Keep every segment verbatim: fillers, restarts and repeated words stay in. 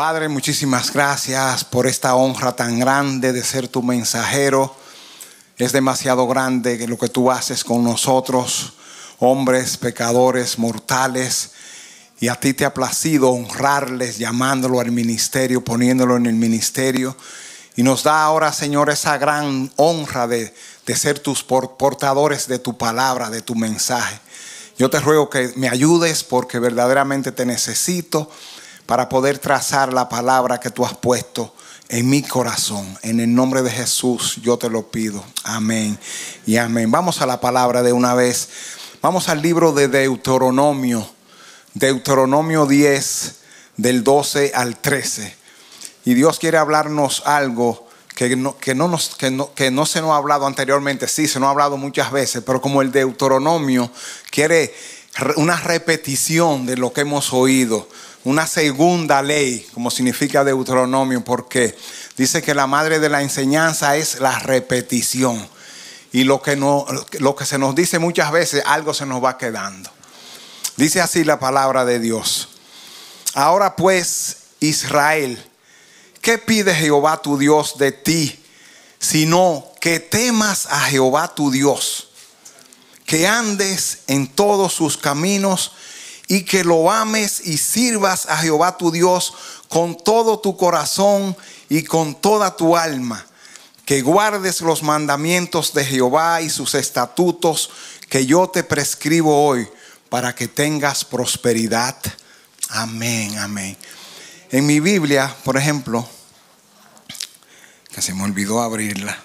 Padre, muchísimas gracias por esta honra tan grande de ser tu mensajero. Es demasiado grande lo que tú haces con nosotros, hombres, pecadores, mortales. Y a ti te ha placido honrarles, llamándolo al ministerio, poniéndolo en el ministerio. Y nos da ahora, Señor, esa gran honra de, de ser tus portadores de tu palabra, de tu mensaje. Yo te ruego que me ayudes porque verdaderamente te necesito para poder trazar la palabra que tú has puesto en mi corazón. En el nombre de Jesús yo te lo pido. Amén y amén. Vamos a la palabra de una vez. Vamos al libro de Deuteronomio. Deuteronomio diez, del doce al trece. Y Dios quiere hablarnos algo que no, que no, nos, que no, que no se nos ha hablado anteriormente. Sí, se nos ha hablado muchas veces, pero como el Deuteronomio quiere una repetición de lo que hemos oído. Una segunda ley, como significa Deuteronomio, porque dice que la madre de la enseñanza es la repetición. Y lo que, no, lo que se nos dice muchas veces, algo se nos va quedando. Dice así la palabra de Dios. Ahora pues, Israel, ¿qué pide Jehová tu Dios de ti? Sino que temas a Jehová tu Dios, que andes en todos sus caminos y que lo ames y sirvas a Jehová tu Dios con todo tu corazón y con toda tu alma. Que guardes los mandamientos de Jehová y sus estatutos que yo te prescribo hoy para que tengas prosperidad. Amén, amén. En mi Biblia, por ejemplo, que se me olvidó abrirla.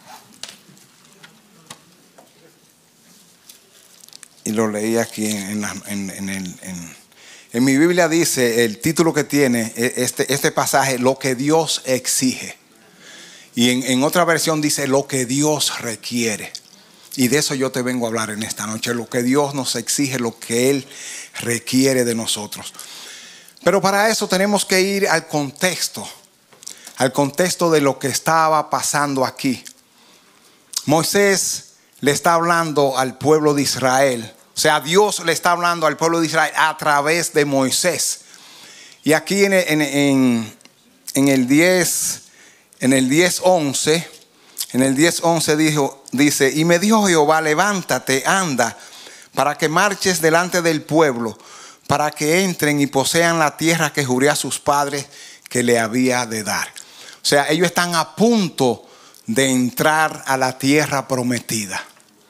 Y lo leí aquí en, en, en, en, el, en, en mi Biblia dice, el título que tiene este, este pasaje, lo que Dios exige. Y en, en otra versión dice, lo que Dios requiere. Y de eso yo te vengo a hablar en esta noche, lo que Dios nos exige, lo que Él requiere de nosotros. Pero para eso tenemos que ir al contexto, al contexto de lo que estaba pasando aquí. Moisés le está hablando al pueblo de Israel. O sea, Dios le está hablando al pueblo de Israel a través de Moisés. Y aquí en, en, en, en el diez, en el diez once, en el diez once dijo, dice, y me dijo Jehová, levántate, anda, para que marches delante del pueblo, para que entren y posean la tierra que juré a sus padres que le había de dar. O sea, ellos están a punto de entrar a la tierra prometida.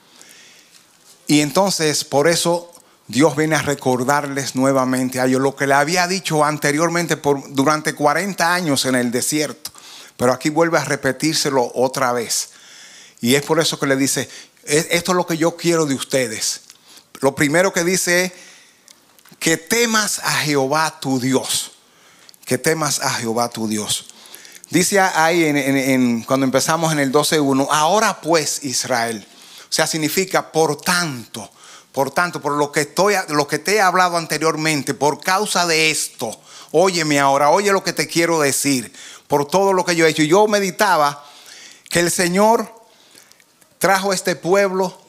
Y entonces por eso Dios viene a recordarles nuevamente a ellos lo que le había dicho anteriormente por, durante cuarenta años en el desierto. Pero aquí vuelve a repetírselo otra vez. Y es por eso que le dice, esto es lo que yo quiero de ustedes. Lo primero que dice es que temas a Jehová tu Dios. Que temas a Jehová tu Dios. Dice ahí en, en, en, cuando empezamos en el doce uno, ahora pues Israel. O sea, significa por tanto, por tanto, por lo que, estoy, lo que te he hablado anteriormente, por causa de esto, óyeme ahora, oye lo que te quiero decir, por todo lo que yo he hecho. Yo meditaba que el Señor trajo a este pueblo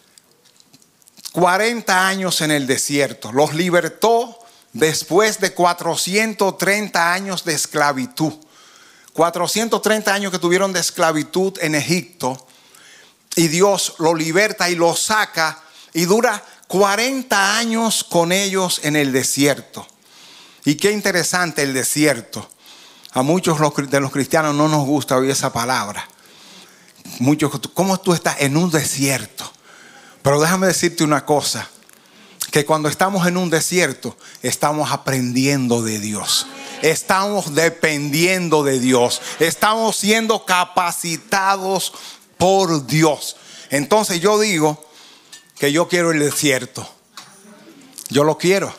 cuarenta años en el desierto, los libertó después de cuatrocientos treinta años de esclavitud. cuatrocientos treinta años que tuvieron de esclavitud en Egipto. Y Dios lo liberta y lo saca y dura cuarenta años con ellos en el desierto. Y qué interesante el desierto. A muchos de los cristianos no nos gusta oír esa palabra. Muchos, ¿cómo tú estás en un desierto? Pero déjame decirte una cosa. Que cuando estamos en un desierto, estamos aprendiendo de Dios. Estamos dependiendo de Dios. Estamos siendo capacitados por Dios. Entonces yo digo que yo quiero el desierto. Yo lo quiero.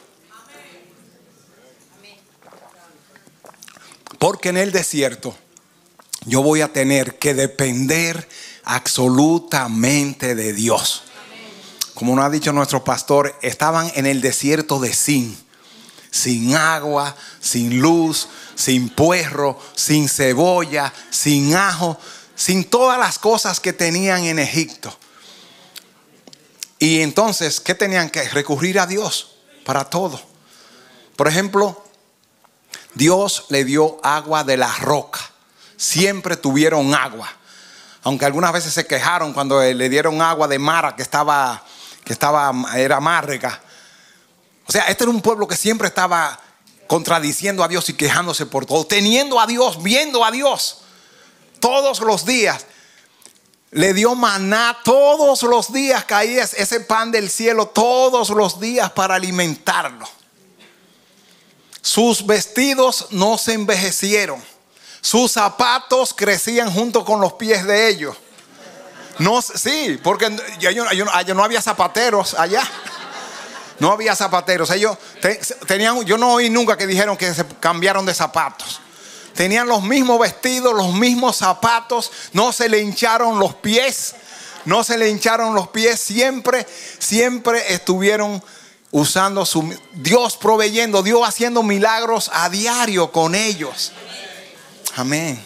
Porque en el desierto yo voy a tener que depender absolutamente de Dios. Como nos ha dicho nuestro pastor, estaban en el desierto de Sin. Sin agua, sin luz, sin puerro, sin cebolla, sin ajo, sin todas las cosas que tenían en Egipto. Y entonces, ¿qué tenían que recurrir a Dios para todo? Por ejemplo, Dios le dio agua de la roca. Siempre tuvieron agua. Aunque algunas veces se quejaron cuando le dieron agua de Mara, que estaba, que estaba, era amarga. O sea, este era un pueblo que siempre estaba contradiciendo a Dios y quejándose por todo, teniendo a Dios, viendo a Dios todos los días. Le dio maná todos los días, caía ese pan del cielo todos los días para alimentarlo. Sus vestidos no se envejecieron. Sus zapatos crecían junto con los pies de ellos. No, sí, porque allá no había zapateros allá. No había zapateros. Ellos tenían, yo no oí nunca que dijeron que se cambiaron de zapatos. Tenían los mismos vestidos, los mismos zapatos. No se le hincharon los pies. No se le hincharon los pies. Siempre, siempre estuvieron usando su Dios proveyendo, Dios haciendo milagros a diario con ellos. Amén.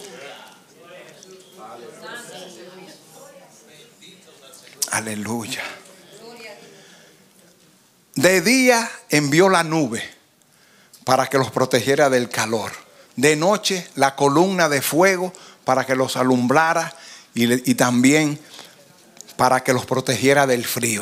Aleluya. De día envió la nube para que los protegiera del calor. De noche la columna de fuego para que los alumbrara y, y también para que los protegiera del frío.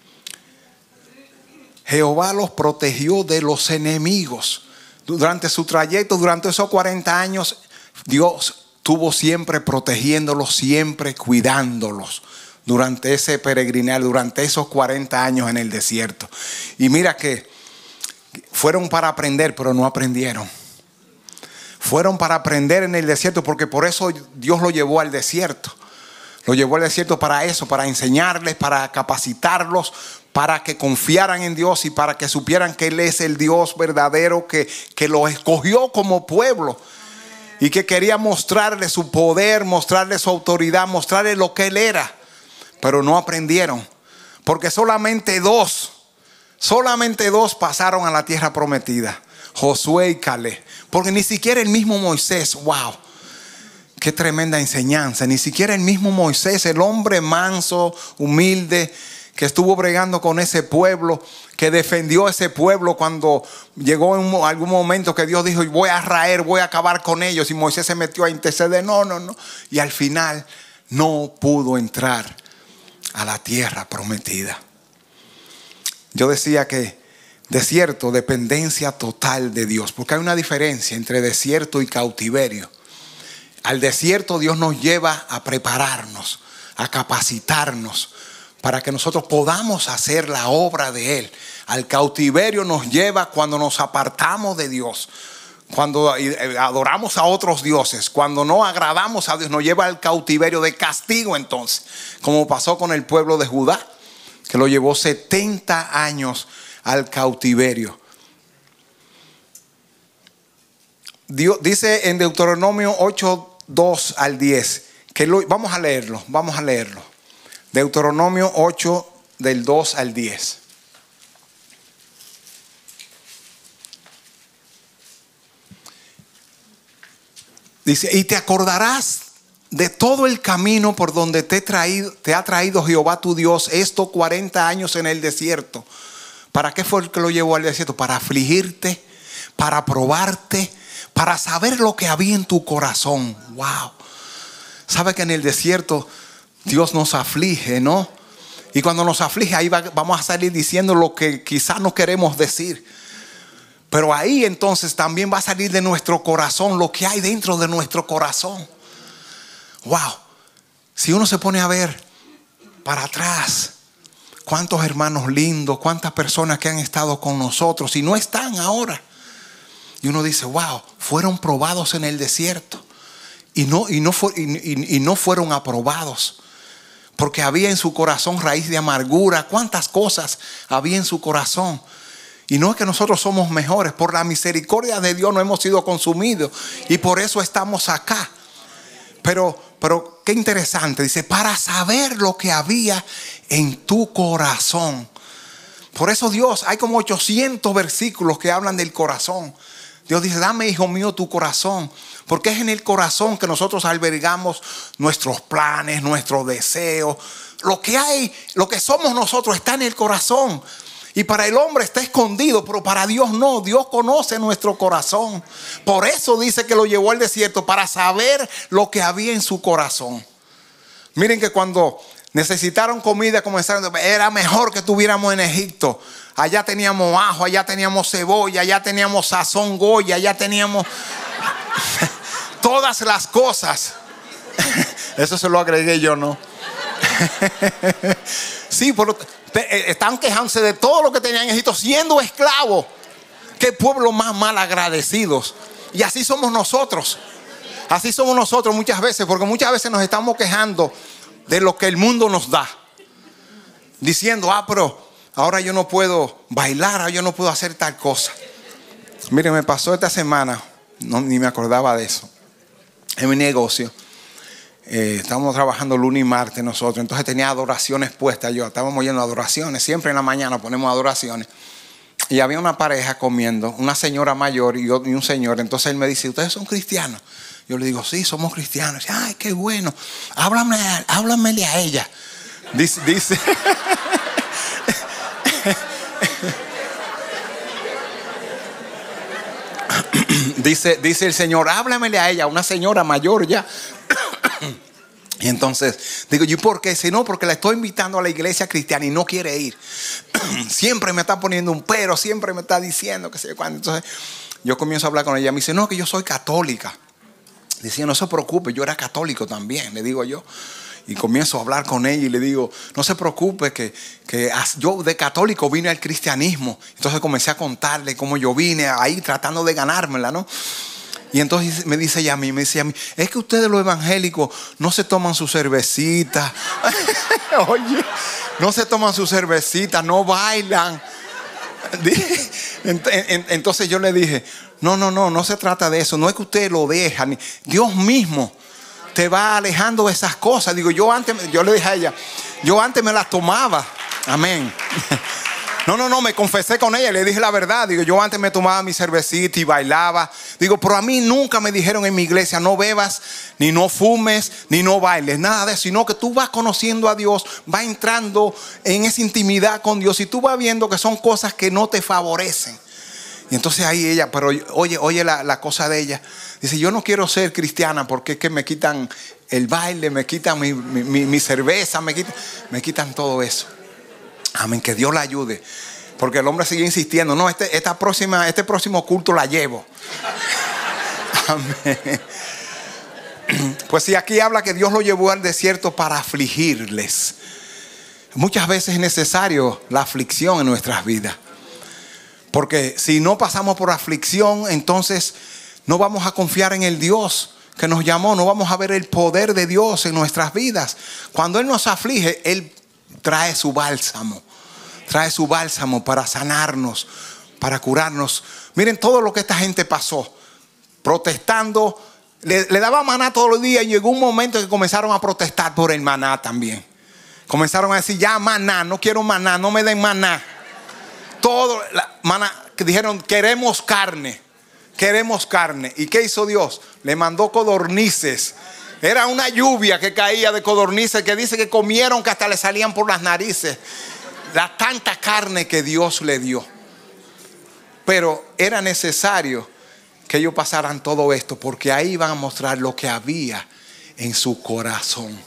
Jehová los protegió de los enemigos. Durante su trayecto, durante esos cuarenta años, Dios estuvo siempre protegiéndolos, siempre cuidándolos. Durante ese peregrinar, durante esos cuarenta años en el desierto. Y mira que fueron para aprender, pero no aprendieron. Fueron para aprender en el desierto, porque por eso Dios lo llevó al desierto. Lo llevó al desierto para eso, para enseñarles, para capacitarlos, para que confiaran en Dios y para que supieran que Él es el Dios verdadero que, que los escogió como pueblo. Y que quería mostrarles su poder, mostrarles su autoridad, mostrarles lo que Él era. Pero no aprendieron, porque solamente dos, solamente dos pasaron a la tierra prometida, Josué y Caleb. Porque ni siquiera el mismo Moisés, wow, qué tremenda enseñanza. Ni siquiera el mismo Moisés, el hombre manso, humilde, que estuvo bregando con ese pueblo, que defendió ese pueblo cuando llegó en algún momento que Dios dijo: voy a raer, voy a acabar con ellos. Y Moisés se metió a interceder, no, no, no. Y al final no pudo entrar a la tierra prometida. Yo decía que desierto, dependencia total de Dios, porque hay una diferencia entre desierto y cautiverio. Al desierto Dios nos lleva a prepararnos, a capacitarnos para que nosotros podamos hacer la obra de Él. Al cautiverio nos lleva cuando nos apartamos de Dios, cuando adoramos a otros dioses, cuando no agradamos a Dios, nos lleva al cautiverio de castigo entonces, como pasó con el pueblo de Judá, que lo llevó setenta años al cautiverio. Dios dice en Deuteronomio ocho, dos al diez, que lo, vamos a leerlo, vamos a leerlo. Deuteronomio ocho, del dos al diez. Dice: y te acordarás de todo el camino por donde te, traído, te ha traído Jehová tu Dios estos cuarenta años en el desierto. ¿Para qué fue el que lo llevó al desierto? Para afligirte, para probarte, para saber lo que había en tu corazón. Wow. ¿Sabe que en el desierto Dios nos aflige, no? Y cuando nos aflige, ahí va, vamos a salir diciendo lo que quizás no queremos decir. Pero ahí entonces también va a salir de nuestro corazón lo que hay dentro de nuestro corazón. Wow. Si uno se pone a ver para atrás, cuántos hermanos lindos, cuántas personas que han estado con nosotros y no están ahora. Y uno dice: wow, fueron probados en el desierto. Y no, y no, fue, y, y, y no fueron aprobados. Porque había en su corazón raíz de amargura. Cuántas cosas había en su corazón. Y no es que nosotros somos mejores, por la misericordia de Dios no hemos sido consumidos y por eso estamos acá. Pero, pero qué interesante, dice: para saber lo que había en tu corazón. Por eso Dios, hay como ochocientos versículos que hablan del corazón. Dios dice: dame, hijo mío, tu corazón, porque es en el corazón que nosotros albergamos nuestros planes, nuestros deseos. Lo que hay, lo que somos nosotros está en el corazón. Y para el hombre está escondido, pero para Dios no. Dios conoce nuestro corazón. Por eso dice que lo llevó al desierto, para saber lo que había en su corazón. Miren que cuando necesitaron comida, comenzaron, era mejor que estuviéramos en Egipto. Allá teníamos ajo, allá teníamos cebolla, allá teníamos sazón Goya, allá teníamos todas las cosas. Eso se lo agregué yo, ¿no? Sí, por lo, están quejándose de todo lo que tenían en Egipto siendo esclavos. Qué pueblo más mal agradecidos. Y así somos nosotros. Así somos nosotros muchas veces, porque muchas veces nos estamos quejando de lo que el mundo nos da, diciendo, ah, pero ahora yo no puedo bailar, ahora yo no puedo hacer tal cosa. Miren, me pasó esta semana, no, ni me acordaba de eso, en mi negocio. Eh, estábamos trabajando lunes y martes nosotros, entonces tenía adoraciones puestas yo, estábamos yendo a adoraciones, siempre en la mañana ponemos adoraciones. Y había una pareja comiendo, una señora mayor y un señor. Entonces él me dice, ¿ustedes son cristianos? Yo le digo, sí, somos cristianos. Ay, qué bueno, háblame, háblamele a ella. Dice, dice dice, dice el Señor, háblamele a ella, una señora mayor ya. Y entonces digo, ¿y por qué? Si no, porque la estoy invitando a la iglesia cristiana y no quiere ir. Siempre me está poniendo un pero, siempre me está diciendo que sé cuándo. Entonces yo comienzo a hablar con ella. Me dice, no, que yo soy católica. Dice, no se preocupe, yo era católico también, le digo yo. Y comienzo a hablar con ella y le digo, no se preocupe, que, que yo de católico vine al cristianismo. Entonces comencé a contarle cómo yo vine ahí tratando de ganármela, ¿no? Y entonces me dice ella a mí, me dice a mí, es que ustedes los evangélicos no se toman su cervecita. Oye, no se toman su cervecita, no bailan. Entonces yo le dije, no, no, no, no se trata de eso. No es que ustedes lo dejan. Dios mismo te va alejando de esas cosas. Digo, yo antes, yo le dije a ella, yo antes me las tomaba. Amén. No, no, no, me confesé con ella, le dije la verdad. Digo, yo antes me tomaba mi cervecita y bailaba. Digo, pero a mí nunca me dijeron en mi iglesia, no bebas, ni no fumes, ni no bailes, nada de eso. Sino que tú vas conociendo a Dios, vas entrando en esa intimidad con Dios y tú vas viendo que son cosas que no te favorecen. Y entonces ahí ella, pero oye, oye la, la cosa de ella. Dice, yo no quiero ser cristiana porque es que me quitan el baile, me quitan mi, mi, mi, mi cerveza, me quitan, me quitan todo eso. Amén, que Dios la ayude. Porque el hombre sigue insistiendo, no, este, esta próxima, este próximo culto la llevo. Amén. Pues sí, aquí habla que Dios lo llevó al desierto para afligirles. Muchas veces es necesario la aflicción en nuestras vidas. Porque si no pasamos por aflicción, entonces no vamos a confiar en el Dios que nos llamó. No vamos a ver el poder de Dios en nuestras vidas. Cuando Él nos aflige, Él trae su bálsamo. Trae su bálsamo para sanarnos, para curarnos. Miren todo lo que esta gente pasó. Protestando. Le, le daba maná todos los días y llegó un momento que comenzaron a protestar por el maná también. Comenzaron a decir, ya maná, no quiero maná, no me den maná. Todo, la, maná, que dijeron, queremos carne, queremos carne. ¿Y qué hizo Dios? Le mandó codornices. Era una lluvia que caía de codornices que dice que comieron que hasta le salían por las narices. La tanta carne que Dios le dio. Pero era necesario que ellos pasaran todo esto, porque ahí iban a mostrar lo que había en su corazón.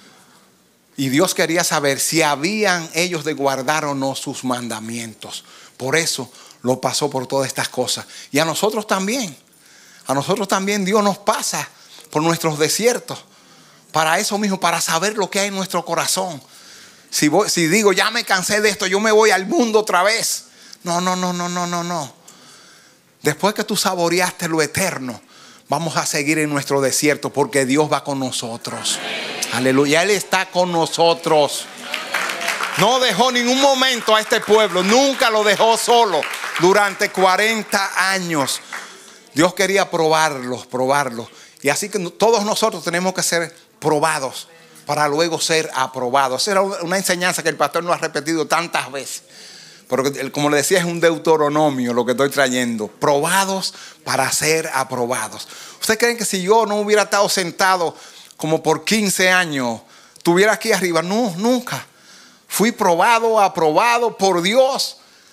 Y Dios quería saber si habían ellos de guardar o no sus mandamientos. Por eso lo pasó por todas estas cosas. Y a nosotros también. A nosotros también Dios nos pasa por nuestros desiertos. Para eso mismo, para saber lo que hay en nuestro corazón. Si, voy, si digo, ya me cansé de esto, yo me voy al mundo otra vez. No, no, no, no, no, no, no. Después que tú saboreaste lo eterno, vamos a seguir en nuestro desierto porque Dios va con nosotros. Aleluya, Él está con nosotros. No dejó ningún momento a este pueblo, nunca lo dejó solo durante cuarenta años. Dios quería probarlos, probarlos. Y así que todos nosotros tenemos que ser probados para luego ser aprobados. Esa era una enseñanza que el pastor nos ha repetido tantas veces. Pero como le decía, es un deuteronomio lo que estoy trayendo. Probados para ser aprobados. ¿Ustedes creen que si yo no hubiera estado sentado como por quince años, estuviera aquí arriba? No, nunca. Fui probado, aprobado por Dios.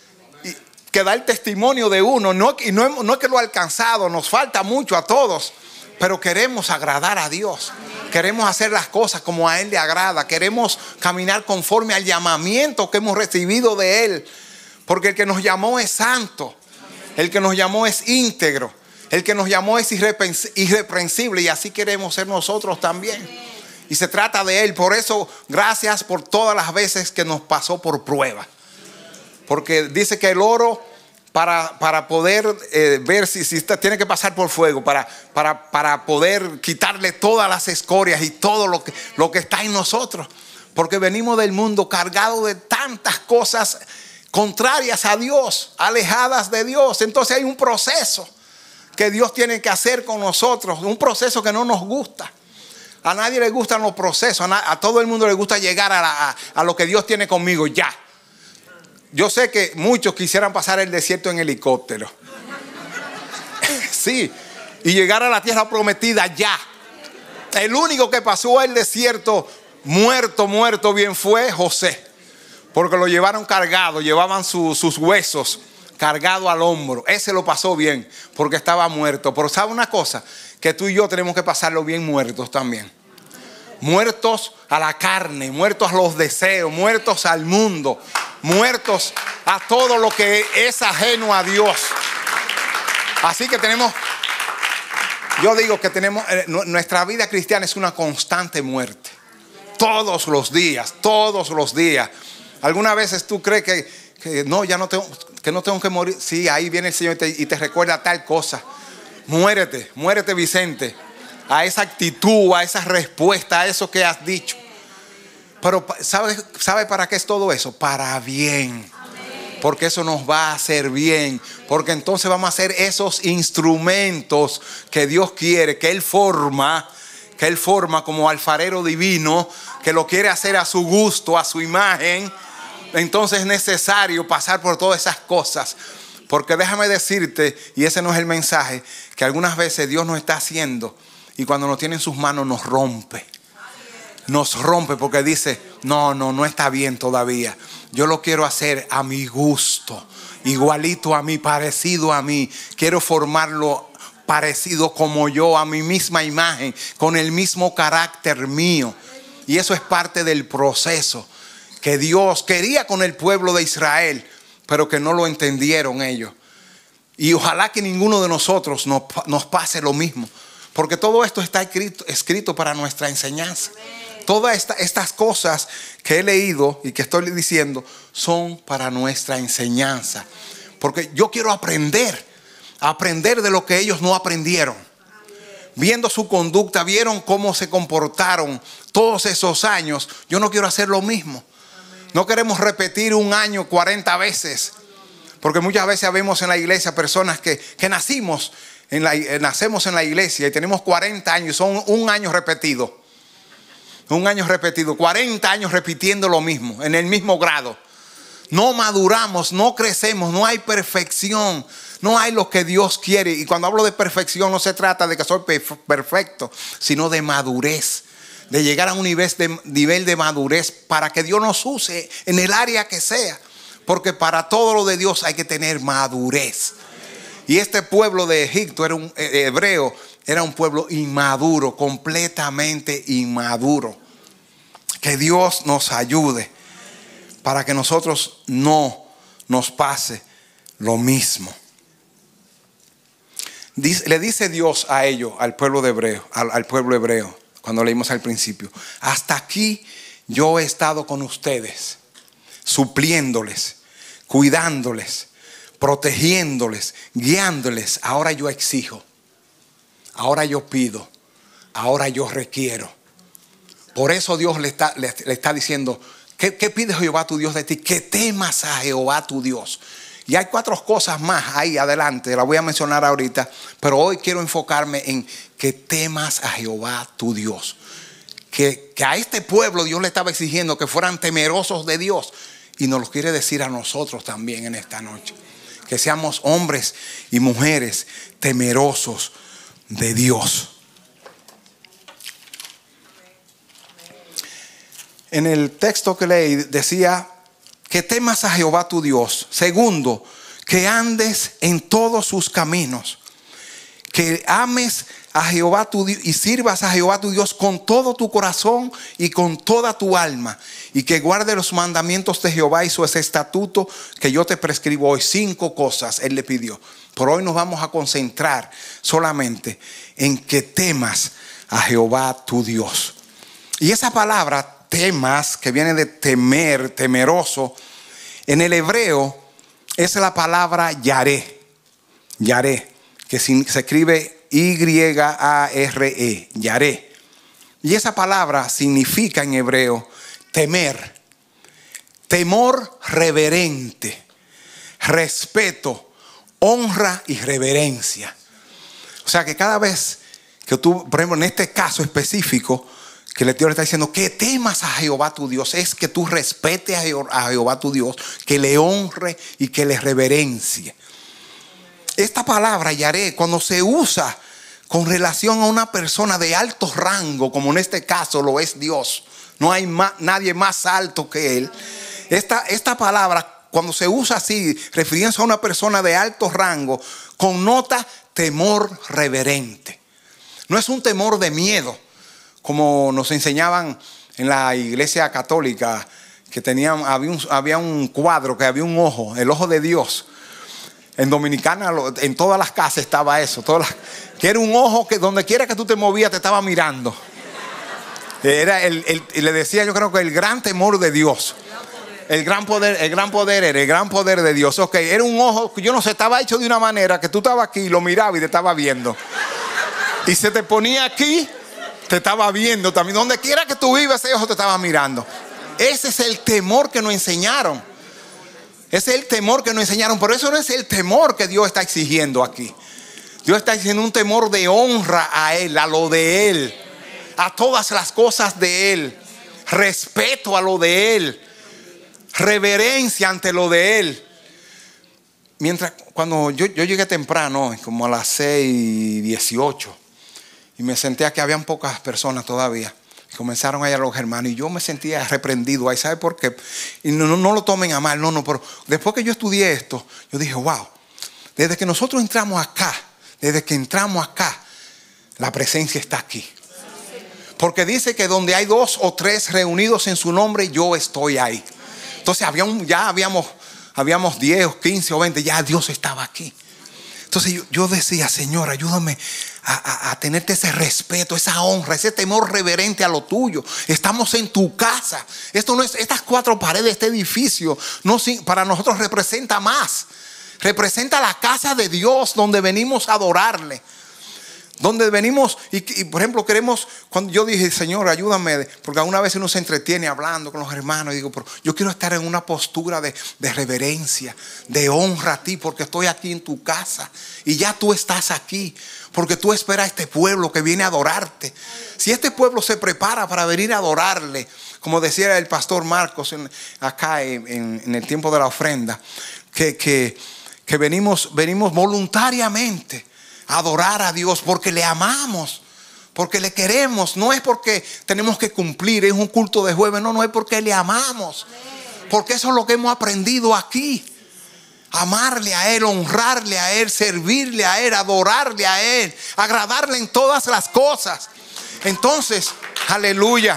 que da el testimonio de uno. No, y no, no es que lo ha alcanzado, nos falta mucho a todos, pero queremos agradar a Dios. Queremos hacer las cosas como a Él le agrada. Queremos caminar conforme al llamamiento que hemos recibido de Él. Porque el que nos llamó es santo. El que nos llamó es íntegro. El que nos llamó es irreprensible. Y así queremos ser nosotros también. Y se trata de Él. Por eso, gracias por todas las veces que nos pasó por prueba. Porque dice que el oro, para, para poder eh, ver si, si está, tiene que pasar por fuego, para, para, para poder quitarle todas las escorias y todo lo que, lo que está en nosotros. Porque venimos del mundo cargado de tantas cosas contrarias a Dios, alejadas de Dios. Entonces hay un proceso que Dios tiene que hacer con nosotros, un proceso que no nos gusta. A nadie le gustan los procesos, a, na, a todo el mundo le gusta llegar a, la, a, a lo que Dios tiene conmigo ya. Yo sé que muchos quisieran pasar el desierto en helicóptero. Sí, y llegar a la tierra prometida ya. El único que pasó el desierto muerto, muerto bien fue José. Porque lo llevaron cargado, llevaban su, sus huesos cargado al hombro. Ese lo pasó bien porque estaba muerto. Pero ¿sabe una cosa? Que tú y yo tenemos que pasarlo bien muertos también. Muertos a la carne, muertos a los deseos, muertos al mundo, muertos a todo lo que es ajeno a Dios. Así que tenemos, yo digo que tenemos, nuestra vida cristiana es una constante muerte. Todos los días, todos los días. Algunas veces tú crees que, que no, ya no tengo, que no tengo que morir. Sí, ahí viene el Señor y te, y te recuerda tal cosa. Muérete, muérete, Vicente, a esa actitud, a esa respuesta, a eso que has dicho. Pero ¿sabe, sabe para qué es todo eso? Para bien. Porque eso nos va a hacer bien. Porque entonces vamos a hacer esos instrumentos que Dios quiere, que Él forma, que Él forma como alfarero divino, que lo quiere hacer a su gusto, a su imagen. Entonces es necesario pasar por todas esas cosas. Porque déjame decirte, y ese no es el mensaje, que algunas veces Dios nos está haciendo y cuando nos tiene en sus manos nos rompe. Nos rompe porque dice, no, no, no está bien todavía. Yo lo quiero hacer a mi gusto, igualito a mí, parecido a mí. Quiero formarlo parecido como yo, a mi misma imagen, con el mismo carácter mío. Y eso es parte del proceso que Dios quería con el pueblo de Israel, pero que no lo entendieron ellos. Y ojalá que ninguno de nosotros nos, nos pase lo mismo. Porque todo esto está escrito, escrito para nuestra enseñanza. Todas esta, estas cosas que he leído y que estoy diciendo son para nuestra enseñanza. Porque yo quiero aprender, aprender de lo que ellos no aprendieron. Viendo su conducta, vieron cómo se comportaron todos esos años. Yo no quiero hacer lo mismo. No queremos repetir un año cuarenta veces. Porque muchas veces vemos en la iglesia personas que, que nacimos en la, nacemos en la iglesia y tenemos cuarenta años, son un año repetido. Un año repetido, cuarenta años repitiendo lo mismo, en el mismo grado. No maduramos, no crecemos, no hay perfección, no hay lo que Dios quiere. Y cuando hablo de perfección no se trata de que soy perfecto, sino de madurez. De llegar a un nivel de, nivel de madurez para que Dios nos use en el área que sea. Porque para todo lo de Dios hay que tener madurez. Y este pueblo de Egipto era un eh, hebreo, era un pueblo inmaduro, completamente inmaduro. Que Dios nos ayude para que nosotros no nos pase lo mismo. Dice, le dice Dios a ellos, al pueblo de hebreo, al, al pueblo hebreo, cuando leímos al principio: hasta aquí yo he estado con ustedes, supliéndoles, cuidándoles, protegiéndoles, guiándoles. Ahora yo exijo, ahora yo pido, ahora yo requiero. Por eso Dios le está, le, le está diciendo: ¿qué, ¿qué pide Jehová tu Dios de ti? Que temas a Jehová tu Dios. Y hay cuatro cosas más ahí adelante, las voy a mencionar ahorita, pero hoy quiero enfocarme en que temas a Jehová tu Dios. Que, que a este pueblo Dios le estaba exigiendo que fueran temerosos de Dios, y nos lo quiere decir a nosotros también en esta noche. Que seamos hombres y mujeres temerosos de Dios. En el texto que leí decía que temas a Jehová tu Dios. Segundo, que andes en todos sus caminos, que ames a Jehová tu Dios y sirvas a Jehová tu Dios con todo tu corazón y con toda tu alma, y que guarde los mandamientos de Jehová y sus estatutos que yo te prescribo hoy. Cinco cosas Él le pidió. Por hoy nos vamos a concentrar solamente en que temas a Jehová tu Dios. Y esa palabra temas, que viene de temer, temeroso, en el hebreo es la palabra yaré, yaré, que se escribe Y A R E, yaré. Y esa palabra significa en hebreo temer, temor reverente, respeto, honra y reverencia. O sea que cada vez que tú, por ejemplo, en este caso específico, que el Dios le está diciendo que temas a Jehová tu Dios, es que tú respetes a Jehová tu Dios, que le honre y que le reverencie. Esta palabra yaré, cuando se usa con relación a una persona de alto rango, como en este caso lo es Dios, no hay más, nadie más alto que Él. Esta, esta palabra, cuando se usa así, refiriéndose a una persona de alto rango, connota temor reverente. No es un temor de miedo, como nos enseñaban en la iglesia católica, que tenían, había un, había un cuadro que había un ojo, el ojo de Dios. En Dominicana, en todas las casas estaba eso, todas las, que era un ojo que donde quiera que tú te movías te estaba mirando. Era el, el, le decía, yo creo que el gran temor de Dios. El gran poder, el gran poder era el gran poder de Dios. Ok, era un ojo que yo no sé, estaba hecho de una manera que tú estabas aquí y lo mirabas y te estaba viendo. Y se te ponía aquí, te estaba viendo también. Donde quiera que tú vivas, ese ojo te estaba mirando. Ese es el temor que nos enseñaron. Ese es el temor que nos enseñaron. Pero eso no es el temor que Dios está exigiendo aquí. Dios está exigiendo un temor de honra a Él, a lo de Él, a todas las cosas de Él, respeto a lo de Él, reverencia ante lo de Él. Mientras, cuando yo, yo llegué temprano, como a las seis y dieciocho, y me senté aquí, habían pocas personas todavía. Comenzaron a ir los hermanos y yo me sentía reprendido ahí. ¿Sabe por qué? Y no, no, no lo tomen a mal, no, no, pero después que yo estudié esto, yo dije, wow, desde que nosotros entramos acá, desde que entramos acá, la presencia está aquí. Porque dice que donde hay dos o tres reunidos en su nombre, yo estoy ahí. Entonces había un, ya habíamos, habíamos diez, quince o veinte, ya Dios estaba aquí. Entonces yo, yo decía, Señor, ayúdame a, a, a tenerte ese respeto, esa honra, ese temor reverente a lo tuyo. Estamos en tu casa. Esto no es, estas cuatro paredes de este edificio, no, para nosotros representa más. Representa la casa de Dios donde venimos a adorarle. Donde venimos y, y por ejemplo queremos, cuando yo dije, Señor, ayúdame, porque alguna vez uno se entretiene hablando con los hermanos y digo, pero yo quiero estar en una postura de, de reverencia, de honra a ti, porque estoy aquí en tu casa y ya tú estás aquí, porque tú esperas a este pueblo que viene a adorarte. Si este pueblo se prepara para venir a adorarle, como decía el pastor Marcos en, acá en, en, en el tiempo de la ofrenda, que, que, que venimos, venimos voluntariamente adorar a Dios porque le amamos, porque le queremos. No es porque tenemos que cumplir, es un culto de jueves, no, no es porque le amamos, porque eso es lo que hemos aprendido aquí. Amarle a Él, honrarle a Él, servirle a Él, adorarle a Él, agradarle en todas las cosas. Entonces, aleluya.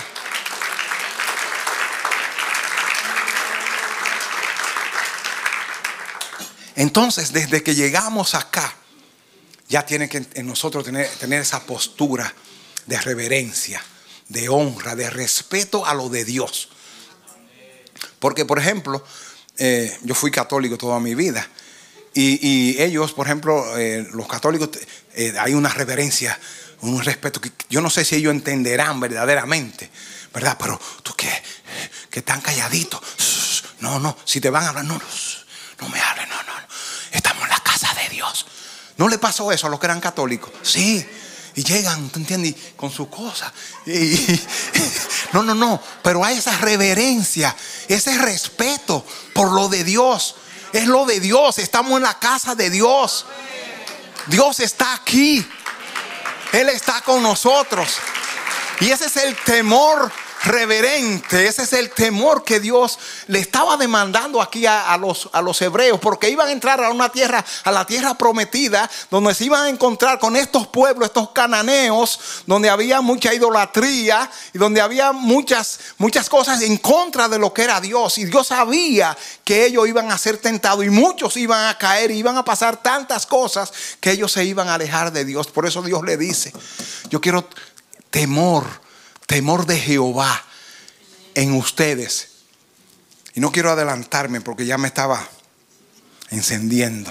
Entonces, desde que llegamos acá, ya tiene que en nosotros tener, tener esa postura de reverencia, de honra, de respeto a lo de Dios. Porque, por ejemplo, eh, yo fui católico toda mi vida. Y, y ellos, por ejemplo, eh, los católicos, eh, hay una reverencia, un respeto que yo no sé si ellos entenderán verdaderamente, ¿verdad? Pero tú que, que están calladitos. No, no, si te van a hablar, no, no, no me hablen, no, no, no. Estamos en la casa de Dios. ¿No le pasó eso a los que eran católicos? Sí. Y llegan, ¿tú entiendes? Con sus cosas. Y, y, no, no, no. Pero hay esa reverencia, ese respeto por lo de Dios. Es lo de Dios. Estamos en la casa de Dios. Dios está aquí. Él está con nosotros. Y ese es el temor reverente. Ese es el temor que Dios le estaba demandando aquí a, a, los, a los hebreos, porque iban a entrar a una tierra, a la tierra prometida, donde se iban a encontrar con estos pueblos, estos cananeos, donde había mucha idolatría y donde había muchas, muchas cosas en contra de lo que era Dios. Y Dios sabía que ellos iban a ser tentados y muchos iban a caer y iban a pasar tantas cosas que ellos se iban a alejar de Dios. Por eso Dios le dice: yo quiero temor, temor de Jehová en ustedes. Y no quiero adelantarme porque ya me estaba encendiendo.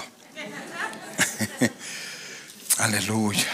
Aleluya.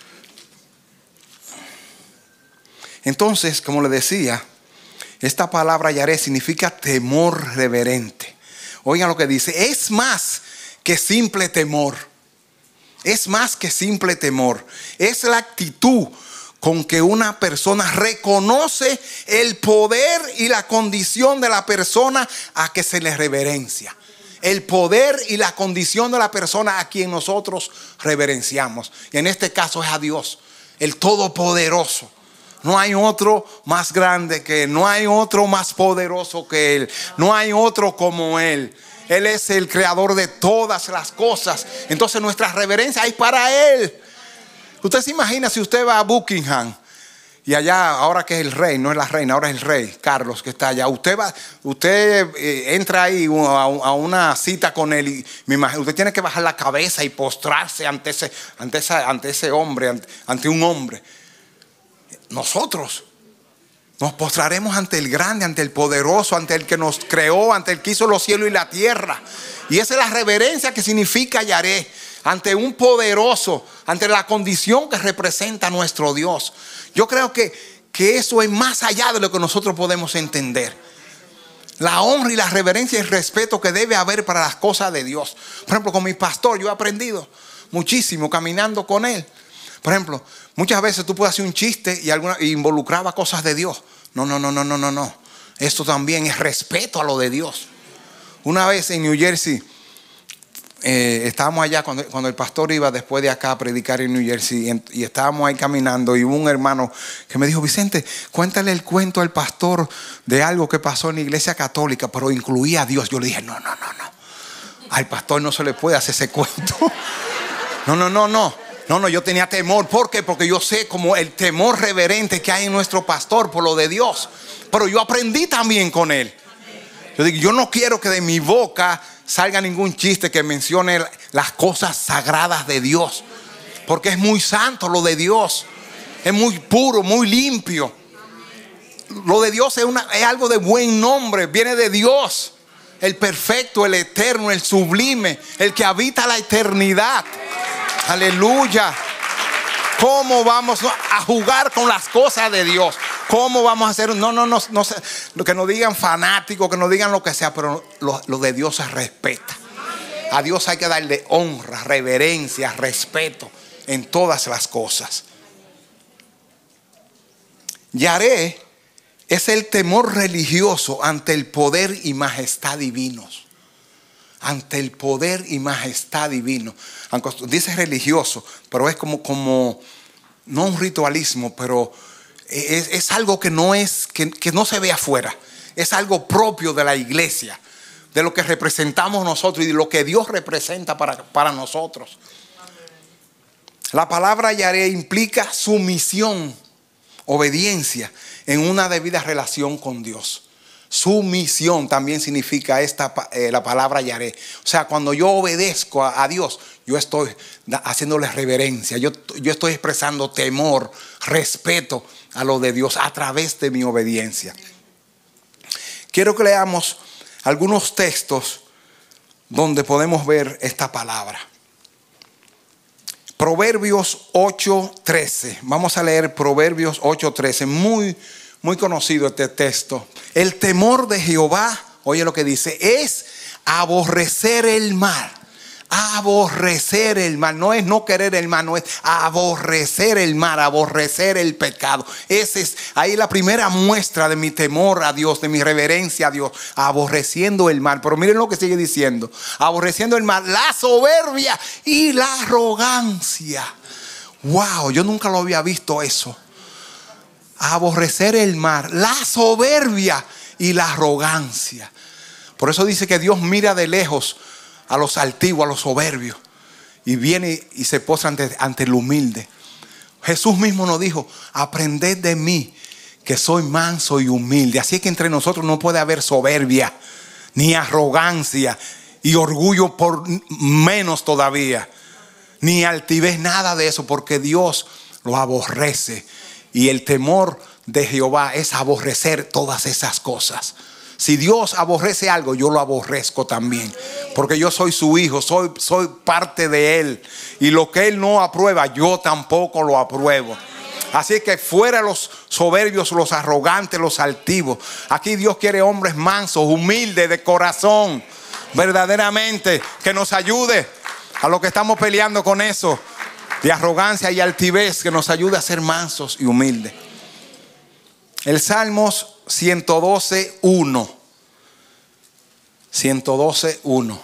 Entonces, como le decía, esta palabra yaré significa temor reverente. Oigan lo que dice: es más que simple temor. Es más que simple temor. Es la actitud con que una persona reconoce el poder y la condición de la persona a que se le reverencia. El poder y la condición de la persona a quien nosotros reverenciamos. Y en este caso es a Dios, el Todopoderoso. No hay otro más grande que Él. No hay otro más poderoso que Él. No hay otro como Él. Él es el creador de todas las cosas. Entonces nuestra reverencia es para Él. Usted se imagina si usted va a Buckingham y allá, ahora que es el rey, no es la reina, ahora es el rey Carlos que está allá. Usted va, usted eh, entra ahí a, a una cita con él y me imagino, usted tiene que bajar la cabeza y postrarse ante ese, ante esa, ante ese hombre, ante, ante un hombre. Nosotros nos postraremos ante el grande, ante el poderoso, ante el que nos creó, ante el que hizo los cielos y la tierra. Y esa es la reverencia que significa yaré, ante un poderoso, ante la condición que representa nuestro Dios. Yo creo que, que eso es más allá de lo que nosotros podemos entender. La honra y la reverencia y el respeto que debe haber para las cosas de Dios. Por ejemplo, con mi pastor yo he aprendido muchísimo caminando con él. Por ejemplo, muchas veces tú puedes hacer un chiste y, alguna, y involucraba cosas de Dios. No, no, no, no, no, no, no. Esto también es respeto a lo de Dios. Una vez en New Jersey, eh, estábamos allá cuando, cuando el pastor iba después de acá a predicar en New Jersey, y, y estábamos ahí caminando y hubo un hermano que me dijo: Vicente, cuéntale el cuento al pastor de algo que pasó en la iglesia católica, pero incluía a Dios. Yo le dije: no, no, no, no. Al pastor no se le puede hacer ese cuento. No, no, no, no. No, no, yo tenía temor. ¿Por qué? Porque yo sé como el temor reverente que hay en nuestro pastor por lo de Dios. Pero yo aprendí también con él. Yo digo, yo no quiero que de mi boca salga ningún chiste que mencione las cosas sagradas de Dios. Porque es muy santo lo de Dios. Es muy puro, muy limpio. Lo de Dios es, una, es algo de buen nombre. Viene de Dios. El perfecto, el eterno, el sublime. El que habita la eternidad. Aleluya. ¿Cómo vamos a jugar con las cosas de Dios? ¿Cómo vamos a hacer? No, no, no, no sé. Que nos digan fanáticos, que nos digan lo que sea, pero lo, lo de Dios se respeta. A Dios hay que darle honra, reverencia, respeto en todas las cosas. Yaré es el temor religioso ante el poder y majestad divinos. Ante el poder y majestad divino. Aunque dice religioso, pero es como, como no un ritualismo, pero es, es algo que no es, que, que no se ve afuera. Es algo propio de la iglesia, de lo que representamos nosotros y de lo que Dios representa para, para nosotros. La palabra yaré implica sumisión, obediencia en una debida relación con Dios. Sumisión también significa esta, eh, la palabra yaré. O sea, cuando yo obedezco a, a Dios, yo estoy haciéndole reverencia. Yo, yo estoy expresando temor, respeto a lo de Dios a través de mi obediencia. Quiero que leamos algunos textos donde podemos ver esta palabra. Proverbios ocho trece. Vamos a leer Proverbios ocho trece. Muy Muy conocido este texto. El temor de Jehová, oye lo que dice, es aborrecer el mal. Aborrecer el mal. No es no querer el mal, no es aborrecer el mal, aborrecer el pecado. Esa es ahí la primera muestra de mi temor a Dios, de mi reverencia a Dios. Aborreciendo el mal. Pero miren lo que sigue diciendo. Aborreciendo el mal, la soberbia y la arrogancia. Wow, yo nunca lo había visto eso. a aborrecer el mal, la soberbia y la arrogancia. Por eso dice que Dios mira de lejos a los altivos, a los soberbios, y viene y se postra ante, ante el humilde. Jesús mismo nos dijo: aprended de mí, que soy manso y humilde. Así que entre nosotros no puede haber soberbia, ni arrogancia, y orgullo por menos todavía, ni altivez, nada de eso, porque Dios lo aborrece. Y el temor de Jehová es aborrecer todas esas cosas. Si Dios aborrece algo, yo lo aborrezco también, porque yo soy su hijo, soy, soy parte de Él. Y lo que Él no aprueba, yo tampoco lo apruebo. Así que fuera los soberbios, los arrogantes, los altivos. Aquí Dios quiere hombres mansos, humildes de corazón, verdaderamente, que nos ayude a lo que estamos peleando con eso de arrogancia y altivez, que nos ayude a ser mansos y humildes. El Salmos ciento doce, uno. ciento doce, uno.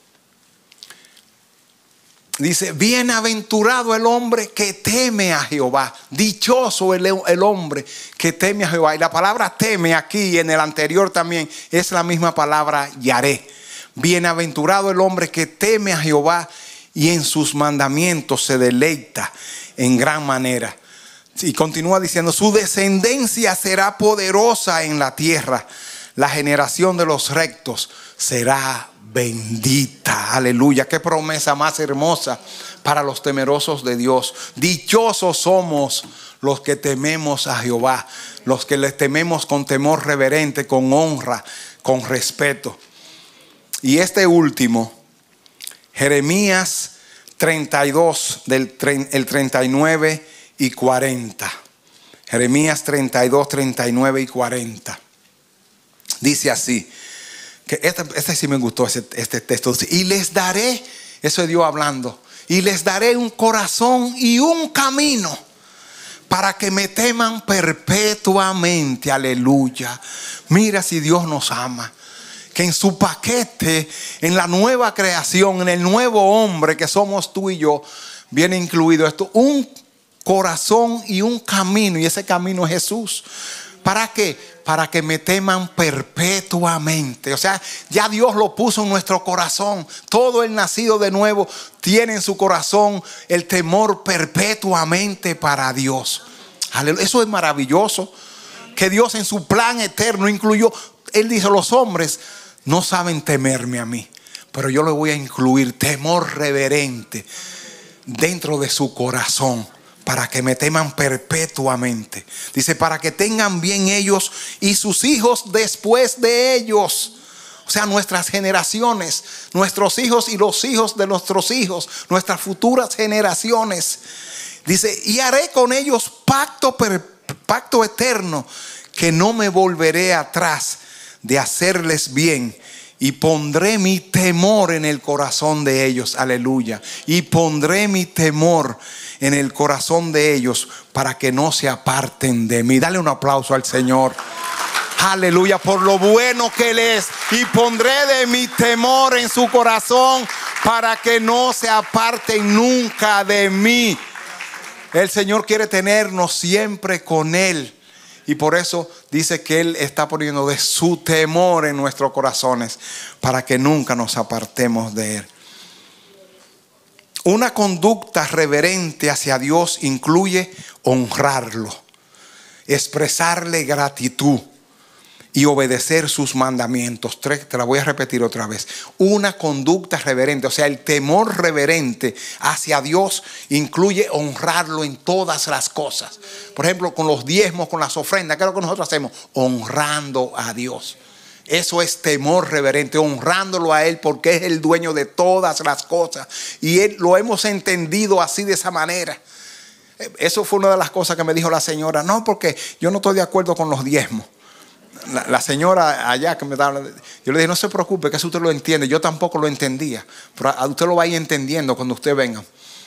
Dice: bienaventurado el hombre que teme a Jehová. Dichoso el, el hombre que teme a Jehová. Y la palabra teme aquí y en el anterior también es la misma palabra yaré. Bienaventurado el hombre que teme a Jehová y en sus mandamientos se deleita en gran manera. Y continúa diciendo: su descendencia será poderosa en la tierra. La generación de los rectos será bendita. Aleluya. Qué promesa más hermosa para los temerosos de Dios. Dichosos somos los que tememos a Jehová, los que le tememos con temor reverente, con honra, con respeto. Y este último, Jeremías treinta y dos, del el treinta y nueve y cuarenta. Jeremías treinta y dos, treinta y nueve y cuarenta. Dice así, que este, este sí me gustó, este, este texto. Y les daré, eso es Dios hablando, y les daré un corazón y un camino para que me teman perpetuamente. Aleluya. Mira si Dios nos ama, que en su paquete, en la nueva creación, en el nuevo hombre que somos tú y yo, viene incluido esto: un corazón y un camino, y ese camino es Jesús. ¿Para qué? Para que me teman perpetuamente. O sea, ya Dios lo puso en nuestro corazón. Todo el nacido de nuevo tiene en su corazón el temor perpetuamente para Dios. Aleluya. Eso es maravilloso, que Dios en su plan eterno incluyó. Él dice: los hombres no saben temerme a mí, pero yo le voy a incluir temor reverente dentro de su corazón, para que me teman perpetuamente. Dice: para que tengan bien ellos y sus hijos después de ellos. O sea, nuestras generaciones, nuestros hijos y los hijos de nuestros hijos, nuestras futuras generaciones. Dice: y haré con ellos pacto, pacto eterno, que no me volveré atrás de hacerles bien. Y pondré mi temor en el corazón de ellos. Aleluya. Y pondré mi temor en el corazón de ellos, para que no se aparten de mí. Dale un aplauso al Señor. Aleluya, por lo bueno que Él es. Y pondré de mi temor en su corazón, para que no se aparten nunca de mí. El Señor quiere tenernos siempre con Él. Y por eso dice que Él está poniendo de su temor en nuestros corazones, para que nunca nos apartemos de Él. Una conducta reverente hacia Dios incluye honrarlo, expresarle gratitud y obedecer sus mandamientos. Tres, te la voy a repetir otra vez. Una conducta reverente, o sea, el temor reverente hacia Dios incluye honrarlo en todas las cosas. Por ejemplo, con los diezmos, con las ofrendas, ¿qué es lo que nosotros hacemos? Honrando a Dios. Eso es temor reverente, honrándolo a Él, porque es el dueño de todas las cosas. Y Él lo hemos entendido así, de esa manera. Eso fue una de las cosas que me dijo la señora. No, porque yo no estoy de acuerdo con los diezmos. La, la señora allá que me estaba, yo le dije: no se preocupe, que eso usted lo entiende. Yo tampoco lo entendía, pero a usted lo va a ir entendiendo cuando usted venga.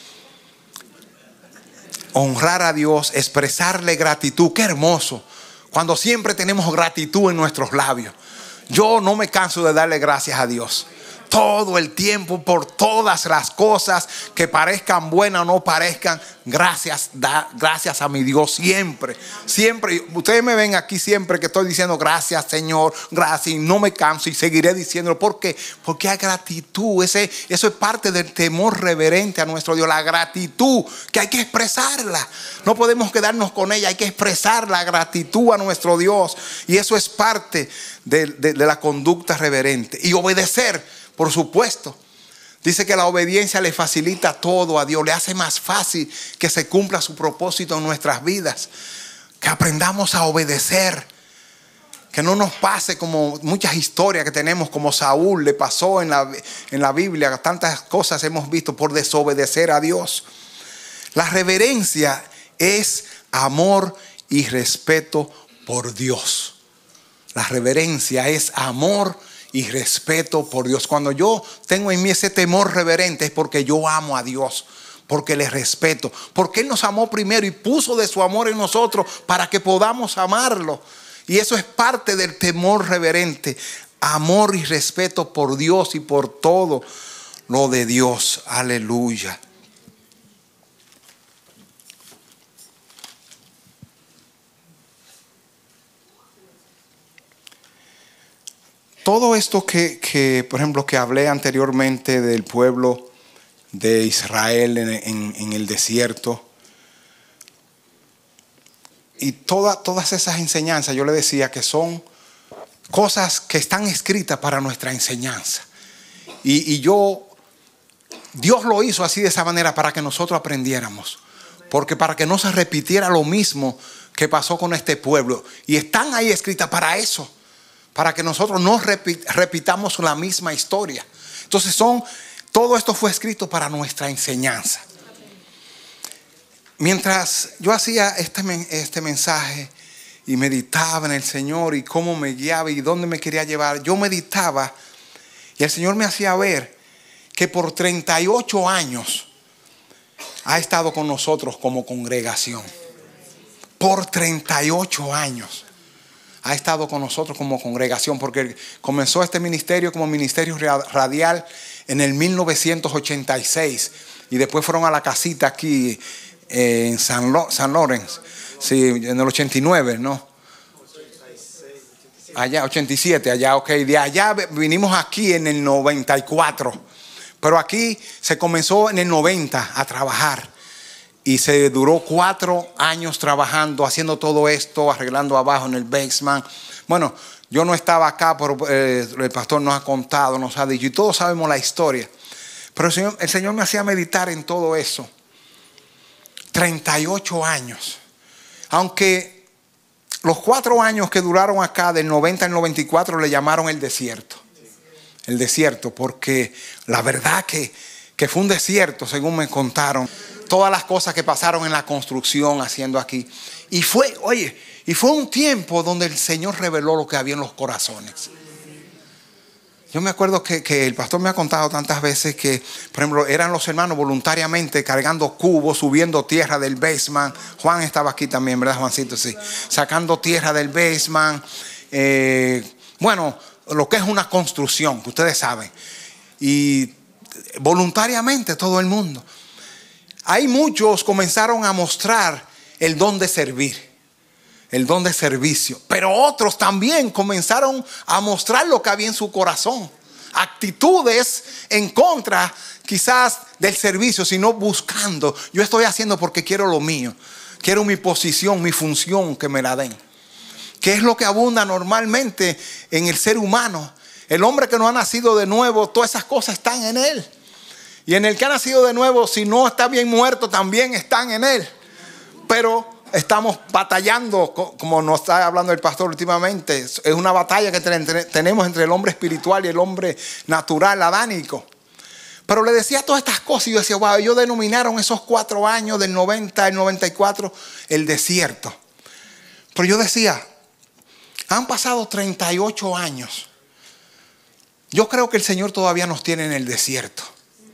Honrar a Dios, expresarle gratitud. Qué hermoso cuando siempre tenemos gratitud en nuestros labios. Yo no me canso de darle gracias a Dios. todo el tiempo, por todas las cosas que parezcan buenas o no parezcan. Gracias, da, gracias a mi Dios siempre, siempre. Ustedes me ven aquí siempre que estoy diciendo gracias, Señor, gracias, y no me canso y seguiré diciéndolo. ¿Por qué? Porque hay gratitud. Ese, eso es parte del temor reverente a nuestro Dios. La gratitud que hay que expresarla. No podemos quedarnos con ella, hay que expresar la gratitud a nuestro Dios. Y eso es parte de, de, de la conducta reverente. Y obedecer, por supuesto. Dice que la obediencia le facilita todo a Dios, le hace más fácil que se cumpla su propósito en nuestras vidas. Que aprendamos a obedecer. Que no nos pase como muchas historias que tenemos, como Saúl le pasó en la, en la Biblia. Tantas cosas hemos visto por desobedecer a Dios. La reverencia es amor y respeto por Dios. La reverencia es amor y respeto por Dios. Cuando yo tengo en mí ese temor reverente es porque yo amo a Dios, porque le respeto, porque Él nos amó primero y puso de su amor en nosotros para que podamos amarlo. Y eso es parte del temor reverente, amor y respeto por Dios y por todo lo de Dios. Aleluya. Todo esto que, que, por ejemplo, que hablé anteriormente del pueblo de Israel en, en, en el desierto, y toda, todas esas enseñanzas, yo le decía que son cosas que están escritas para nuestra enseñanza. Y, y yo, Dios lo hizo así de esa manera para que nosotros aprendiéramos. Porque para que no se repitiera lo mismo que pasó con este pueblo. Y están ahí escritas para eso. Para que nosotros no repitamos la misma historia. Entonces son, todo esto fue escrito para nuestra enseñanza. Mientras yo hacía este, este mensaje y meditaba en el Señor y cómo me guiaba y dónde me quería llevar, yo meditaba y el Señor me hacía ver que por treinta y ocho años ha estado con nosotros como congregación. Por treinta y ocho años. Ha estado con nosotros como congregación, porque comenzó este ministerio como ministerio radial en el mil novecientos ochenta y seis y después fueron a la casita aquí eh, en San, Lo, San Lorenzo, sí, en el ochenta y nueve, ¿no? Allá, ochenta y siete, allá, ok, de allá vinimos aquí en el noventa y cuatro, pero aquí se comenzó en el noventa a trabajar. Y se duró cuatro años trabajando, haciendo todo esto, arreglando abajo en el basement. Bueno, yo no estaba acá, pero eh, el pastor nos ha contado, nos ha dicho, y todos sabemos la historia. Pero el Señor, el Señor me hacía meditar en todo eso. treinta y ocho años. Aunque los cuatro años que duraron acá, del noventa al noventa y cuatro, le llamaron el desierto. El desierto, porque la verdad que, que fue un desierto, según me contaron. Todas las cosas que pasaron en la construcción haciendo aquí. Y fue, oye, y fue un tiempo donde el Señor reveló lo que había en los corazones. Yo me acuerdo que, que el pastor me ha contado tantas veces que, por ejemplo, eran los hermanos voluntariamente cargando cubos, subiendo tierra del basement. Juan estaba aquí también, ¿verdad, Juancito? Sí. Sacando tierra del basement. Eh, bueno, lo que es una construcción, que ustedes saben. Y voluntariamente todo el mundo. Hay muchos comenzaron a mostrar el don de servir, el don de servicio. Pero otros también comenzaron a mostrar lo que había en su corazón. Actitudes en contra quizás del servicio, sino buscando. Yo estoy haciendo porque quiero lo mío. Quiero mi posición, mi función, que me la den. ¿Qué es lo que abunda normalmente en el ser humano? El hombre que no ha nacido de nuevo, todas esas cosas están en él. Y en el que ha nacido de nuevo, si no está bien muerto, también están en él. Pero estamos batallando, como nos está hablando el pastor últimamente. Es una batalla que tenemos entre el hombre espiritual y el hombre natural, adánico. Pero le decía todas estas cosas y yo decía, wow, ellos denominaron esos cuatro años del noventa al noventa y cuatro el desierto. Pero yo decía, han pasado treinta y ocho años. Yo creo que el Señor todavía nos tiene en el desierto.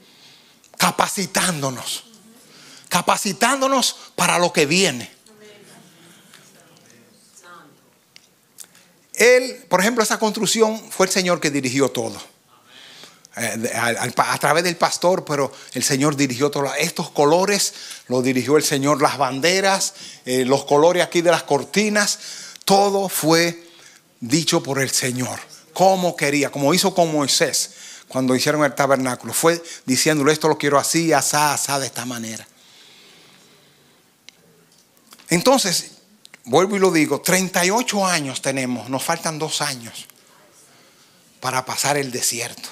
Capacitándonos, capacitándonos para lo que viene. Él, por ejemplo, esa construcción fue el Señor que dirigió todo. A, a, a través del pastor, pero el Señor dirigió todos estos colores, los dirigió el Señor, las banderas, eh, los colores aquí de las cortinas, todo fue dicho por el Señor, como quería, como hizo con Moisés cuando hicieron el tabernáculo, fue diciéndole: esto lo quiero así, asá, asá, de esta manera. Entonces, vuelvo y lo digo, treinta y ocho años tenemos, nos faltan dos años para pasar el desierto.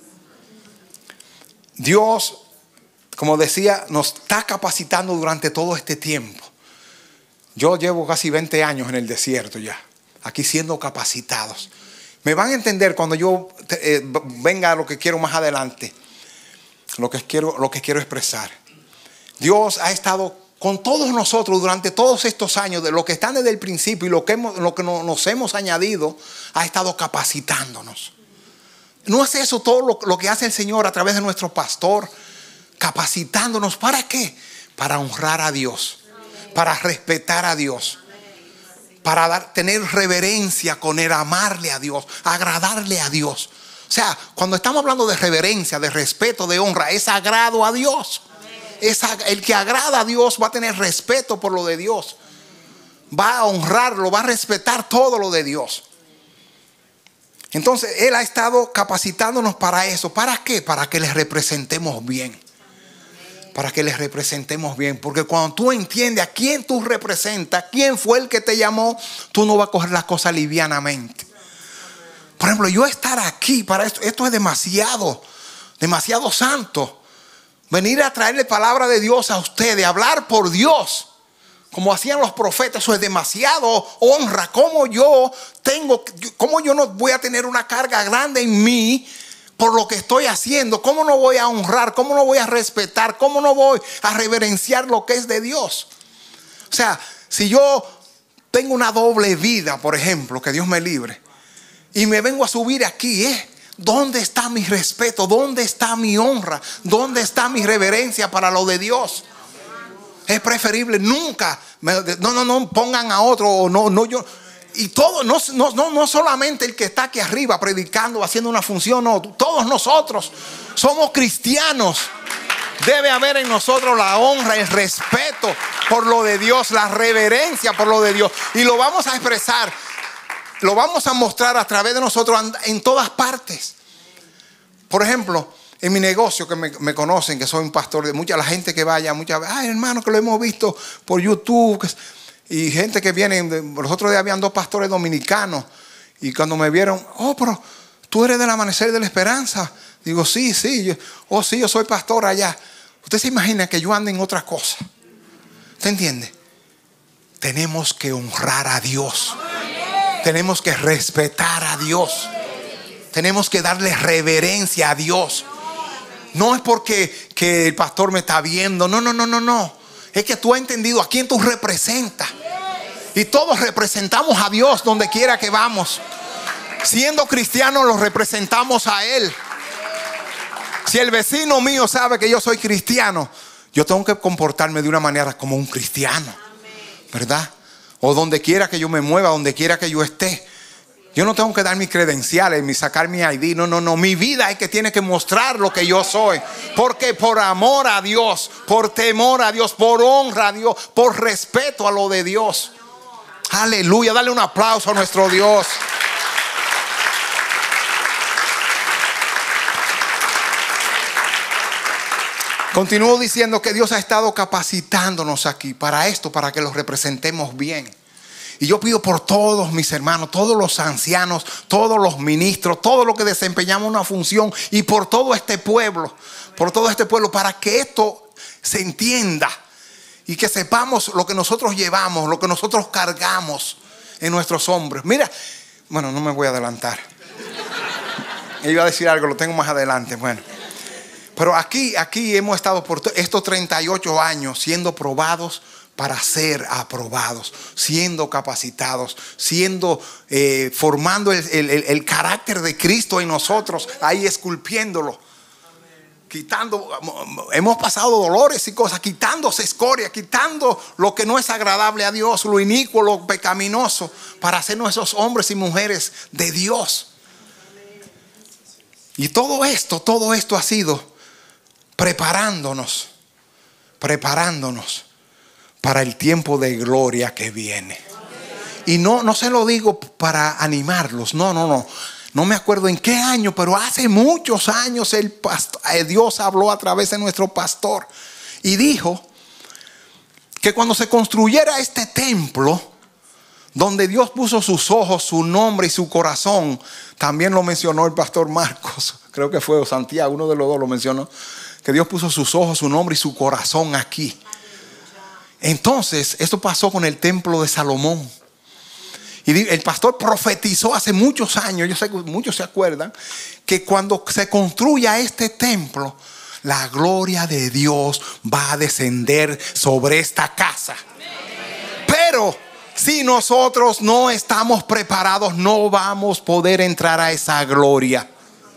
Dios, como decía, nos está capacitando durante todo este tiempo. Yo llevo casi veinte años en el desierto ya, aquí siendo capacitados. Me van a entender cuando yo eh, venga a lo que quiero más adelante, lo que quiero, lo que quiero expresar. Dios ha estado con todos nosotros durante todos estos años, de lo que están desde el principio y lo que, hemos, lo que nos hemos añadido, ha estado capacitándonos. ¿No es eso todo lo, lo que hace el Señor a través de nuestro pastor? Capacitándonos. ¿Para qué? Para honrar a Dios, para respetar a Dios, para dar, tener reverencia con Él, amarle a Dios, agradarle a Dios. O sea, cuando estamos hablando de reverencia, de respeto, de honra, es agrado a Dios. Es, el que agrada a Dios va a tener respeto por lo de Dios, va a honrarlo, va a respetar todo lo de Dios. Entonces Él ha estado capacitándonos para eso. ¿Para qué? Para que les representemos bien. Para que les representemos bien. Porque cuando tú entiendes a quién tú representas, quién fue el que te llamó, tú no vas a coger las cosas livianamente. Por ejemplo, yo estar aquí para esto, esto es demasiado, demasiado santo. Venir a traerle palabra de Dios a ustedes, hablar por Dios, como hacían los profetas, eso es demasiado honra. ¿Cómo yo tengo, cómo yo no voy a tener una carga grande en mí por lo que estoy haciendo? ¿Cómo no voy a honrar? ¿Cómo no voy a respetar? ¿Cómo no voy a reverenciar lo que es de Dios? O sea, si yo tengo una doble vida, por ejemplo, que Dios me libre, y me vengo a subir aquí, ¿eh? ¿Dónde está mi respeto? ¿Dónde está mi honra? ¿Dónde está mi reverencia para lo de Dios? Es preferible nunca, no, no, no pongan a otro, no, no yo. Y todo, no, no, no, no solamente el que está aquí arriba predicando, haciendo una función, no, todos nosotros somos cristianos. Debe haber en nosotros la honra, el respeto por lo de Dios, la reverencia por lo de Dios. Y lo vamos a expresar, lo vamos a mostrar a través de nosotros en todas partes. Por ejemplo, en mi negocio, que me, me conocen, que soy un pastor, de mucha la gente que vaya, muchas veces, ay hermano, que lo hemos visto por YouTube, y gente que viene, los otros días habían dos pastores dominicanos, y cuando me vieron, oh, pero tú eres del Amanecer de la Esperanza. Digo, sí, sí, yo, oh sí, yo soy pastor allá. Usted se imagina que yo ande en otra cosa. ¿Usted entiende? Tenemos que honrar a Dios, tenemos que respetar a Dios, tenemos que darle reverencia a Dios. No es porque que el pastor me está viendo. No, no, no, no, no. Es que tú has entendido a quién tú representas. Y todos representamos a Dios donde quiera que vamos. Siendo cristianos los representamos a Él. Si el vecino mío sabe que yo soy cristiano, yo tengo que comportarme de una manera como un cristiano, ¿verdad? O donde quiera que yo me mueva, donde quiera que yo esté. Yo no tengo que dar mis credenciales, ni sacar mi I D. No, no, no. Mi vida es que tiene que mostrar lo que yo soy. Porque por amor a Dios, por temor a Dios, por honra a Dios, por respeto a lo de Dios. Aleluya. Dale un aplauso a nuestro Dios. Continúo diciendo que Dios ha estado capacitándonos aquí para esto, para que los representemos bien. Y yo pido por todos mis hermanos, todos los ancianos, todos los ministros, todos los que desempeñamos una función, y por todo este pueblo, por todo este pueblo, para que esto se entienda y que sepamos lo que nosotros llevamos, lo que nosotros cargamos en nuestros hombros. Mira, bueno, no me voy a adelantar. Iba a decir algo, lo tengo más adelante. Bueno, pero aquí, aquí hemos estado por estos treinta y ocho años siendo probados para ser aprobados, siendo capacitados, siendo eh, formando el, el, el carácter de Cristo en nosotros, ahí esculpiéndolo, quitando, hemos pasado dolores y cosas, quitándose escoria, quitando lo que no es agradable a Dios, lo inicuo, lo pecaminoso, para hacernos esos hombres y mujeres de Dios. Y todo esto, todo esto ha sido preparándonos, preparándonos para el tiempo de gloria que viene. Y no, no se lo digo para animarlos, no, no, no. No me acuerdo en qué año, pero hace muchos años el pastor, Dios habló a través de nuestro pastor y dijo que cuando se construyera este templo, donde Dios puso sus ojos, su nombre y su corazón, también lo mencionó el pastor Marcos, creo que fue, o Santiago, uno de los dos lo mencionó, que Dios puso sus ojos, su nombre y su corazón aquí. Entonces, esto pasó con el templo de Salomón. Y el pastor profetizó hace muchos años, yo sé que muchos se acuerdan, que cuando se construya este templo, la gloria de Dios va a descender sobre esta casa. Pero si nosotros no estamos preparados, no vamos a poder entrar a esa gloria.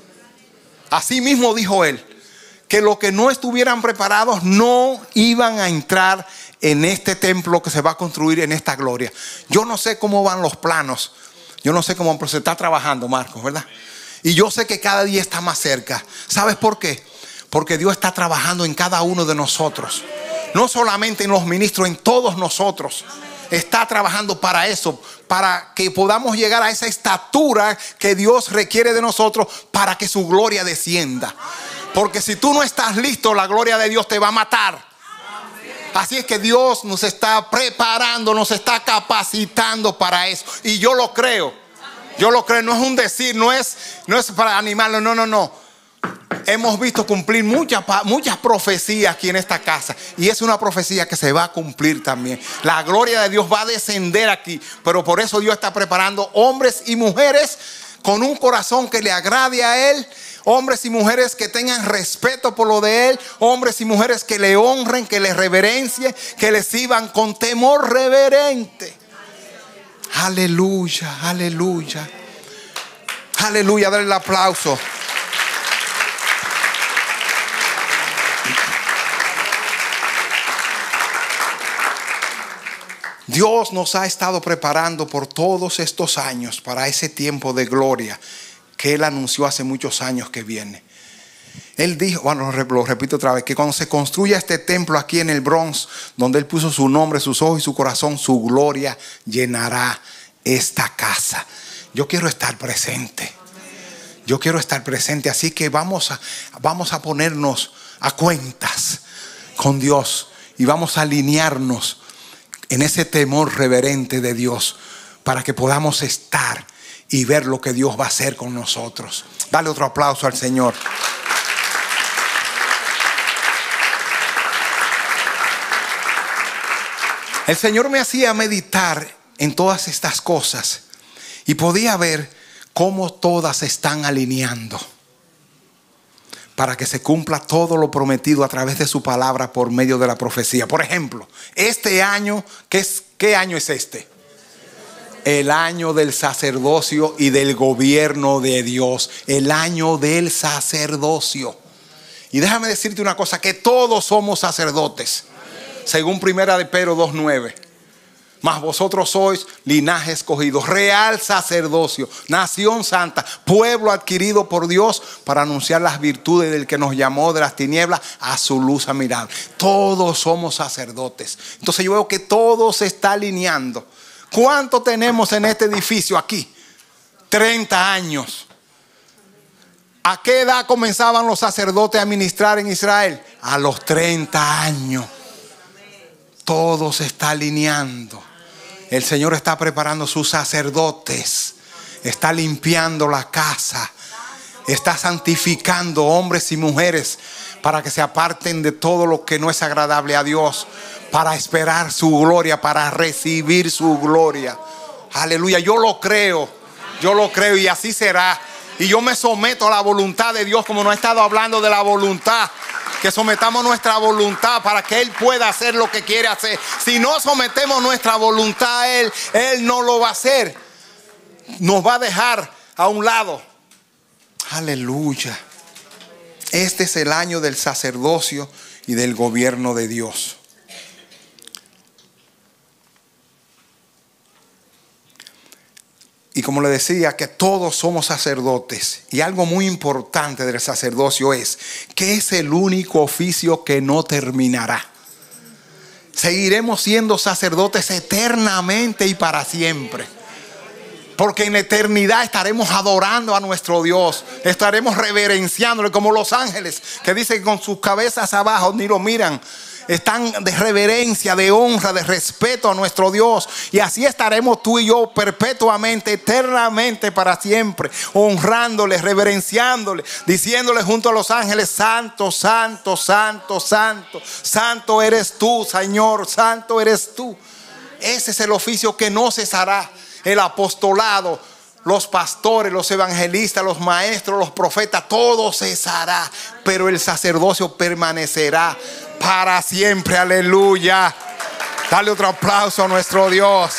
Así mismo dijo él, que los que no estuvieran preparados no iban a entrar en este templo que se va a construir en esta gloria. Yo no sé cómo van los planos, yo no sé cómo, pero se está trabajando, Marcos, ¿verdad? Y yo sé que cada día está más cerca. ¿Sabes por qué? Porque Dios está trabajando en cada uno de nosotros, no solamente en los ministros, en todos nosotros. Está trabajando para eso, para que podamos llegar a esa estatura que Dios requiere de nosotros para que su gloria descienda. Porque si tú no estás listo, la gloria de Dios te va a matar. Así es que Dios nos está preparando, nos está capacitando para eso. Y yo lo creo. Yo lo creo, no es un decir, no es, no es para animarlo, no, no, no. Hemos visto cumplir muchas, muchas profecías aquí en esta casa. Y es una profecía que se va a cumplir también. La gloria de Dios va a descender aquí. Pero por eso Dios está preparando hombres y mujeres con un corazón que le agrade a Él. Hombres y mujeres que tengan respeto por lo de Él. Hombres y mujeres que le honren, que le reverencien, que le sirvan con temor reverente. Aleluya, aleluya. Aleluya, dale el aplauso. Dios nos ha estado preparando por todos estos años para ese tiempo de gloria que Él anunció hace muchos años que viene. Él dijo, bueno, lo repito otra vez, que cuando se construya este templo aquí en el Bronx, donde Él puso su nombre, sus ojos y su corazón, su gloria llenará esta casa. Yo quiero estar presente. Yo quiero estar presente, así que vamos a, vamos a ponernos a cuentas con Dios y vamos a alinearnos en ese temor reverente de Dios para que podamos estar y ver lo que Dios va a hacer con nosotros. Dale otro aplauso al Señor. El Señor me hacía meditar en todas estas cosas y podía ver cómo todas se están alineando para que se cumpla todo lo prometido a través de su palabra por medio de la profecía. Por ejemplo, este año, ¿qué, es, qué año es este? El año del sacerdocio y del gobierno de Dios. El año del sacerdocio. Y déjame decirte una cosa, que todos somos sacerdotes. Según primera de Pedro dos nueve. Mas vosotros sois linaje escogido, real sacerdocio, nación santa, pueblo adquirido por Dios para anunciar las virtudes del que nos llamó de las tinieblas a su luz admirable. Todos somos sacerdotes. Entonces yo veo que todo se está alineando. ¿Cuánto tenemos en este edificio aquí? treinta años. ¿A qué edad comenzaban los sacerdotes a ministrar en Israel? A los treinta años. Todo se está alineando. El Señor está preparando sus sacerdotes. Está limpiando la casa. Está santificando hombres y mujeres para que se aparten de todo lo que no es agradable a Dios. Para esperar su gloria, para recibir su gloria. Aleluya, yo lo creo. Yo lo creo y así será. Y yo me someto a la voluntad de Dios, como no he estado hablando de la voluntad. Que sometamos nuestra voluntad para que Él pueda hacer lo que quiere hacer. Si no sometemos nuestra voluntad a Él, Él no lo va a hacer. Nos va a dejar a un lado. Aleluya. Este es el año del sacerdocio y del gobierno de Dios. Y Y como le decía, que todos somos sacerdotes. Y algo muy importante del sacerdocio es que es el único oficio que no terminará. Seguiremos siendo sacerdotes eternamente y para siempre. Porque en la eternidad estaremos adorando a nuestro Dios. Estaremos reverenciándole como los ángeles, que dicen que con sus cabezas abajo ni lo miran. Están de reverencia, de honra, de respeto a nuestro Dios. Y así estaremos tú y yo perpetuamente, eternamente, para siempre, honrándole, reverenciándole, diciéndole junto a los ángeles: santo, santo, santo, santo, santo eres tú, Señor, santo eres tú. Ese es el oficio que no cesará. El apostolado, los pastores, los evangelistas, los maestros, los profetas, todo cesará, pero el sacerdocio permanecerá para siempre. Aleluya. Dale otro aplauso a nuestro Dios.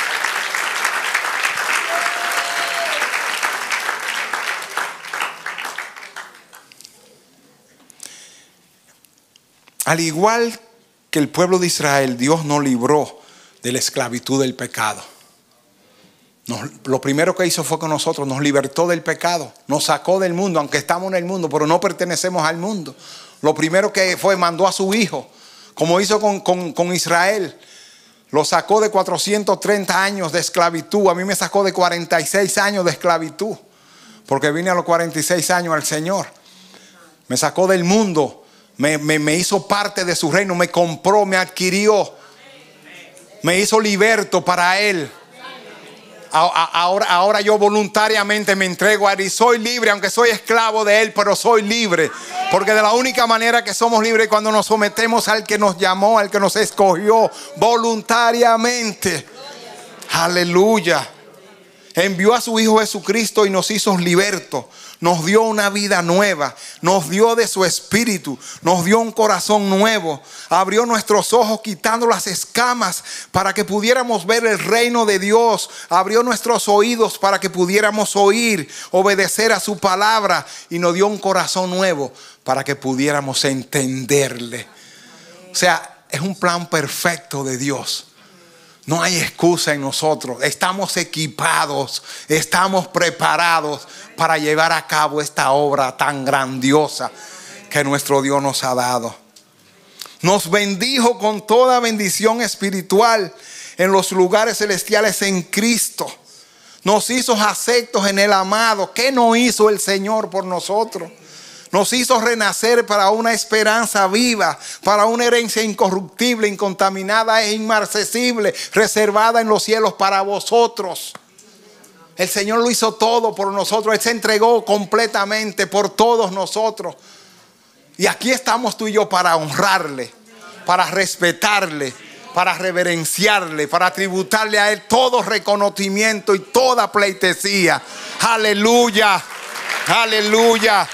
Al igual que el pueblo de Israel, Dios nos libró de la esclavitud del pecado. Nos, lo primero que hizo fue con nosotros, nos libertó del pecado, nos sacó del mundo, aunque estamos en el mundo, pero no pertenecemos al mundo. Lo primero que fue, mandó a su hijo, como hizo con, con, con Israel. Lo sacó de cuatrocientos treinta años de esclavitud. A mí me sacó de cuarenta y seis años de esclavitud, porque vine a los cuarenta y seis años al Señor. Me sacó del mundo, me, me, me hizo parte de su reino, me compró, me adquirió, me hizo liberto para Él. Ahora, ahora yo voluntariamente me entrego a Él y soy libre, aunque soy esclavo de Él, pero soy libre. Porque de la única manera que somos libres es cuando nos sometemos al que nos llamó, al que nos escogió voluntariamente. Aleluya. Envió a su Hijo Jesucristo y nos hizo libertos. Nos dio una vida nueva, nos dio de su espíritu, nos dio un corazón nuevo, abrió nuestros ojos quitando las escamas para que pudiéramos ver el reino de Dios, abrió nuestros oídos para que pudiéramos oír, obedecer a su palabra, y nos dio un corazón nuevo para que pudiéramos entenderle. O sea, es un plan perfecto de Dios. No hay excusa en nosotros. Estamos equipados, estamos preparados para llevar a cabo esta obra tan grandiosa que nuestro Dios nos ha dado. Nos bendijo con toda bendición espiritual en los lugares celestiales en Cristo. Nos hizo aceptos en el amado. ¿Qué no hizo el Señor por nosotros? Nos hizo renacer para una esperanza viva, para una herencia incorruptible, incontaminada e inmarcesible, reservada en los cielos para vosotros. El Señor lo hizo todo por nosotros. Él se entregó completamente por todos nosotros. Y aquí estamos tú y yo para honrarle, para respetarle, para reverenciarle, para tributarle a Él todo reconocimiento y toda pleitesía. Aleluya, aleluya.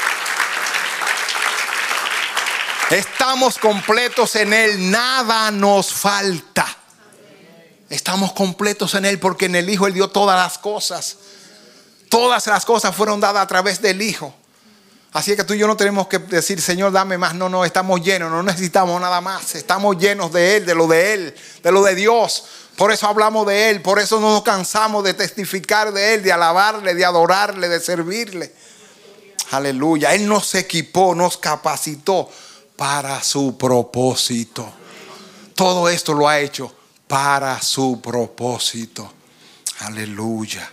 Estamos completos en Él, nada nos falta. Estamos completos en Él porque en el Hijo Él dio todas las cosas. Todas las cosas fueron dadas a través del Hijo. Así que tú y yo no tenemos que decir: Señor, dame más. No, no, estamos llenos, no necesitamos nada más. Estamos llenos de Él, de lo de Él, de lo de Dios. Por eso hablamos de Él, por eso no nos cansamos de testificar de Él, de alabarle, de adorarle, de servirle. Aleluya. Él nos equipó, nos capacitó para su propósito. Todo esto lo ha hecho para su propósito. Aleluya.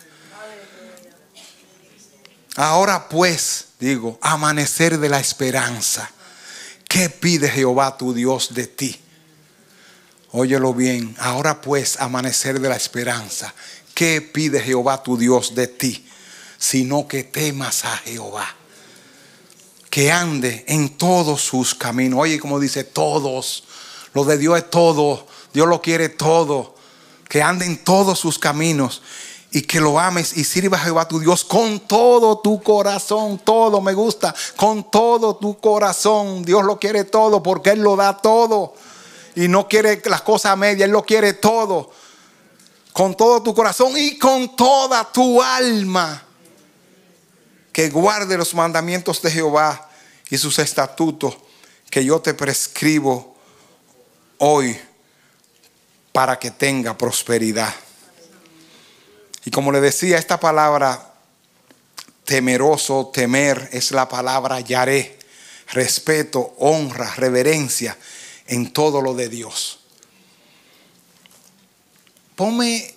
Ahora pues, digo, amanecer de la esperanza. ¿Qué pide Jehová tu Dios de ti? Óyelo bien. Ahora pues, amanecer de la esperanza. ¿Qué pide Jehová tu Dios de ti? Sino que temas a Jehová, que ande en todos sus caminos. Oye, como dice, todos. Lo de Dios es todo. Dios lo quiere todo. Que ande en todos sus caminos y que lo ames y sirva a Jehová tu Dios con todo tu corazón. Todo me gusta. Con todo tu corazón. Dios lo quiere todo porque Él lo da todo. Y no quiere las cosas a medias. Él lo quiere todo. Con todo tu corazón y con toda tu alma. Que guarde los mandamientos de Jehová y sus estatutos que yo te prescribo hoy para que tenga prosperidad. Y como le decía, esta palabra temeroso, temer, es la palabra yaré. Respeto, honra, reverencia en todo lo de Dios. Ponme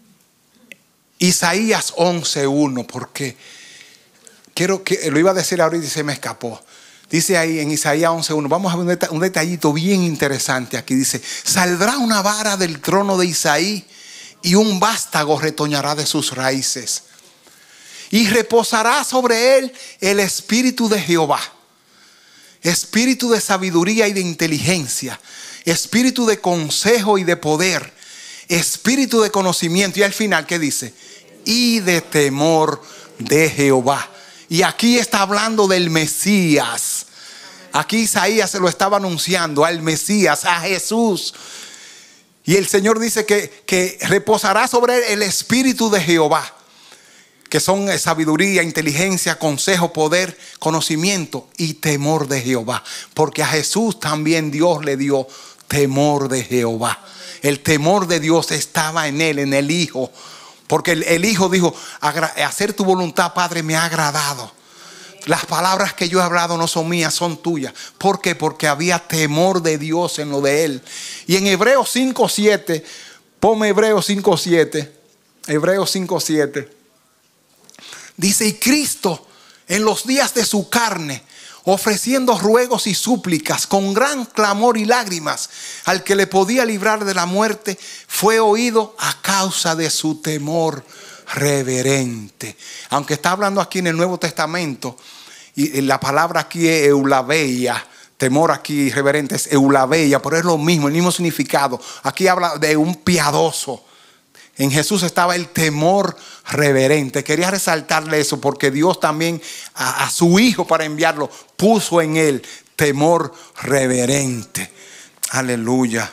Isaías once uno, porque quiero que lo iba a decir ahorita y se me escapó. Dice ahí en Isaías once uno, vamos a ver un detallito bien interesante aquí. Dice: saldrá una vara del trono de Isaí y un vástago retoñará de sus raíces. Y reposará sobre él el espíritu de Jehová, espíritu de sabiduría y de inteligencia, espíritu de consejo y de poder, espíritu de conocimiento. Y al final, ¿qué dice? Y de temor de Jehová. Y aquí está hablando del Mesías. Aquí Isaías se lo estaba anunciando al Mesías, a Jesús. Y el Señor dice que, que reposará sobre él el espíritu de Jehová, que son sabiduría, inteligencia, consejo, poder, conocimiento y temor de Jehová. Porque a Jesús también Dios le dio temor de Jehová. El temor de Dios estaba en él, en el Hijo. Porque el, el Hijo dijo: hacer tu voluntad, Padre, me ha agradado. Las palabras que yo he hablado no son mías, son tuyas. ¿Por qué? Porque había temor de Dios en lo de él. Y en Hebreos cinco siete, ponme Hebreos cinco siete. Hebreos cinco siete. Dice: y Cristo en los días de su carne, ofreciendo ruegos y súplicas con gran clamor y lágrimas al que le podía librar de la muerte, fue oído a causa de su temor reverente. Aunque está hablando aquí en el Nuevo Testamento, y la palabra aquí es eulabeia. Temor aquí reverente es eulabeia, pero es lo mismo, el mismo significado. Aquí habla de un piadoso. En Jesús estaba el temor reverente. Quería resaltarle eso porque Dios también a, a su Hijo, para enviarlo, puso en él temor reverente. Aleluya.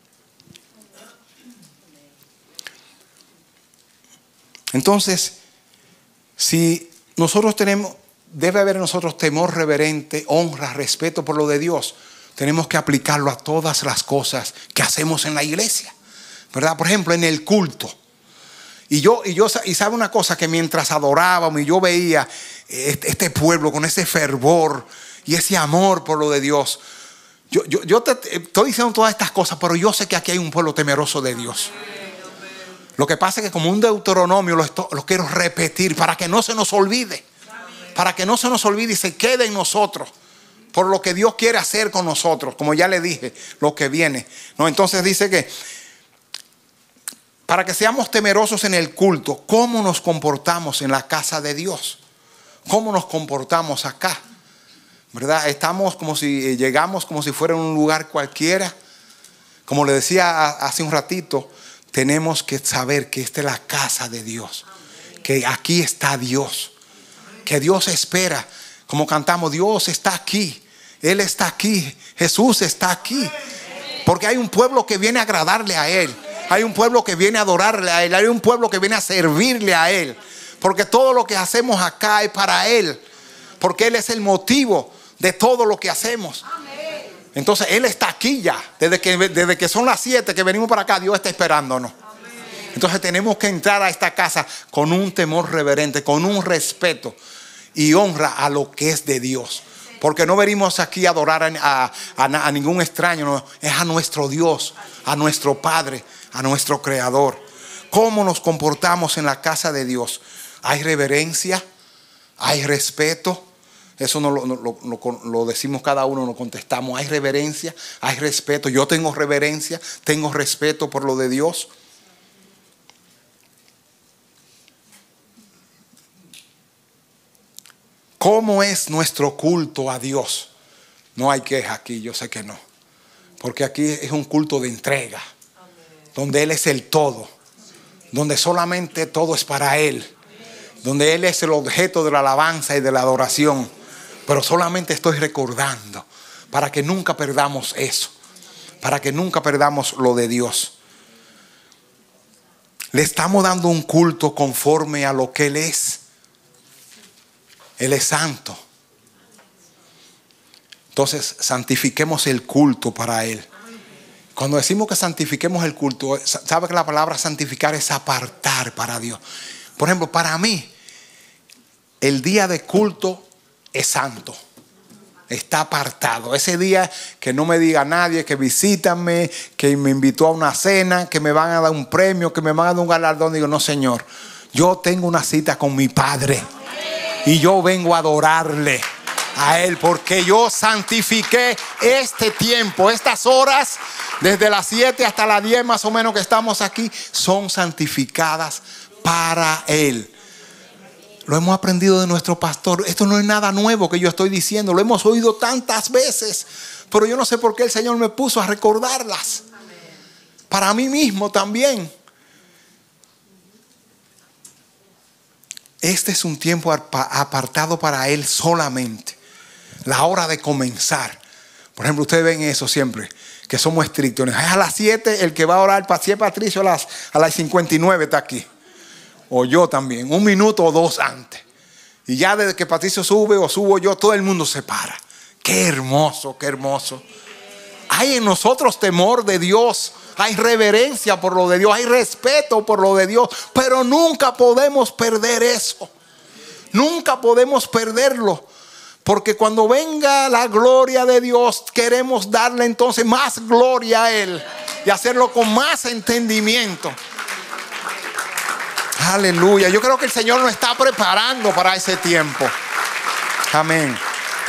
Entonces, si nosotros tenemos, debe haber en nosotros temor reverente, honra, respeto por lo de Dios, tenemos que aplicarlo a todas las cosas que hacemos en la iglesia, ¿verdad? Por ejemplo, en el culto. Y yo, y yo, y sabe una cosa, que mientras adorábamos y yo veía este, este pueblo con ese fervor y ese amor por lo de Dios, yo, yo, yo te, estoy diciendo todas estas cosas, pero yo sé que aquí hay un pueblo temeroso de Dios. Lo que pasa es que como un Deuteronomio lo, esto, lo quiero repetir para que no se nos olvide. Para que no se nos olvide y se quede en nosotros. Por lo que Dios quiere hacer con nosotros. Como ya le dije, lo que viene. ¿No? Entonces dice que para que seamos temerosos en el culto, ¿cómo nos comportamos en la casa de Dios? ¿Cómo nos comportamos acá? ¿Verdad? Estamos como si llegamos como si fuera un lugar cualquiera. Como le decía hace un ratito, tenemos que saber que esta es la casa de Dios, que aquí está Dios, que Dios espera, como cantamos, Dios está aquí, Él está aquí, Jesús está aquí, porque hay un pueblo que viene a agradarle a Él, hay un pueblo que viene a adorarle a Él, hay un pueblo que viene a servirle a Él, porque todo lo que hacemos acá es para Él, porque Él es el motivo de todo lo que hacemos. Entonces Él está aquí ya. Desde que, desde que son las siete que venimos para acá, Dios está esperándonos. Entonces tenemos que entrar a esta casa con un temor reverente, con un respeto y honra a lo que es de Dios. Porque no venimos aquí a adorar a, a, a, a ningún extraño, no, es a nuestro Dios, a nuestro Padre, a nuestro Creador. ¿Cómo nos comportamos en la casa de Dios? ¿Hay reverencia? ¿Hay respeto? Eso no lo, lo, lo, lo decimos cada uno, lo contestamos. Hay reverencia, hay respeto. Yo tengo reverencia, tengo respeto por lo de Dios. ¿Cómo es nuestro culto a Dios? No hay queja aquí, yo sé que no. Porque aquí es un culto de entrega, donde Él es el todo, donde solamente todo es para Él, donde Él es el objeto de la alabanza y de la adoración. Pero solamente estoy recordando para que nunca perdamos eso, para que nunca perdamos lo de Dios. Le estamos dando un culto conforme a lo que Él es. Él es santo. Entonces santifiquemos el culto para Él. Cuando decimos que santifiquemos el culto, ¿sabe que la palabra santificar es apartar para Dios? Por ejemplo, para mí, el día de culto es santo. Está apartado. Ese día que no me diga nadie que visítame, que me invitó a una cena, que me van a dar un premio, que me van a dar un galardón. Digo, no, Señor, yo tengo una cita con mi Padre y yo vengo a adorarle a Él, porque yo santifiqué este tiempo, estas horas, desde las siete hasta las diez más o menos que estamos aquí, son santificadas para Él. Lo hemos aprendido de nuestro pastor. Esto no es nada nuevo que yo estoy diciendo. Lo hemos oído tantas veces. Pero yo no sé por qué el Señor me puso a recordarlas. Para mí mismo también. Este es un tiempo apartado para Él solamente. La hora de comenzar. Por ejemplo, ustedes ven eso siempre, que somos estrictos. Es a las siete el que va a orar. Si es Patricio, a las, a las cincuenta y nueve está aquí. O yo también, un minuto o dos antes. Y ya desde que Patricio sube o subo yo, todo el mundo se para. Qué hermoso, qué hermoso. Hay en nosotros temor de Dios. Hay reverencia por lo de Dios. Hay respeto por lo de Dios. Pero nunca podemos perder eso. Nunca podemos perderlo. Porque cuando venga la gloria de Dios, queremos darle entonces más gloria a Él. Y hacerlo con más entendimiento. Aleluya. Yo creo que el Señor nos está preparando para ese tiempo. Amén.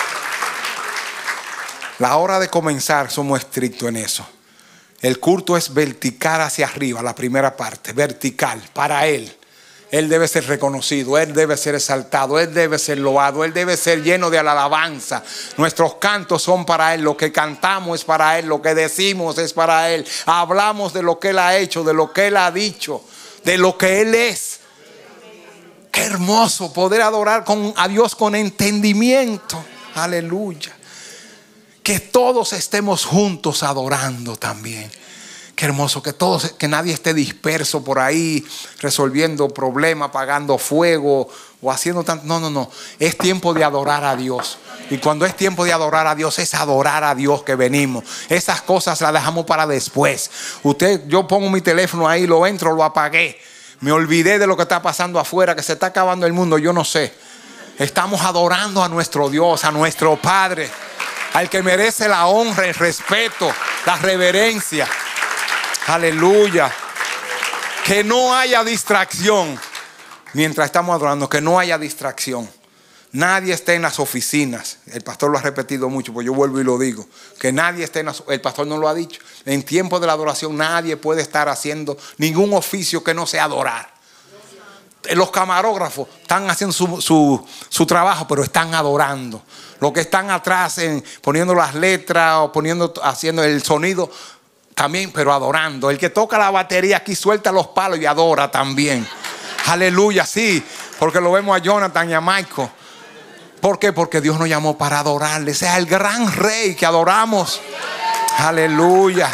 La hora de comenzar, somos estrictos en eso. El culto es vertical hacia arriba, la primera parte, vertical, para Él. Él debe ser reconocido, Él debe ser exaltado, Él debe ser loado, Él debe ser lleno de alabanza. Nuestros cantos son para Él, lo que cantamos es para Él, lo que decimos es para Él. Hablamos de lo que Él ha hecho, de lo que Él ha dicho, de lo que Él es. Qué hermoso poder adorar con, a Dios con entendimiento. Aleluya. Que todos estemos juntos adorando también. Qué hermoso que todos, que nadie esté disperso por ahí resolviendo problemas, apagando fuego o haciendo tanto. No, no, no. Es tiempo de adorar a Dios. Y cuando es tiempo de adorar a Dios, es adorar a Dios que venimos. Esas cosas las dejamos para después. Usted, yo pongo mi teléfono ahí, lo entro, lo apagué. Me olvidé de lo que está pasando afuera, que se está acabando el mundo, yo no sé. Estamos adorando a nuestro Dios, a nuestro Padre, al que merece la honra, el respeto, la reverencia. Aleluya. Que no haya distracción mientras estamos adorando, que no haya distracción. Nadie esté en las oficinas. El pastor lo ha repetido mucho, pues yo vuelvo y lo digo. Que nadie esté en las, el pastor no lo ha dicho. En tiempo de la adoración nadie puede estar haciendo ningún oficio que no sea adorar. Los camarógrafos están haciendo su, su, su trabajo, pero están adorando. Los que están atrás en, poniendo las letras o poniendo, haciendo el sonido también, pero adorando. El que toca la batería aquí suelta los palos y adora también. Aleluya, sí, porque lo vemos a Jonathan y a Michael. ¿Por qué? Porque Dios nos llamó para adorarle. Ese es el gran rey que adoramos. Aleluya.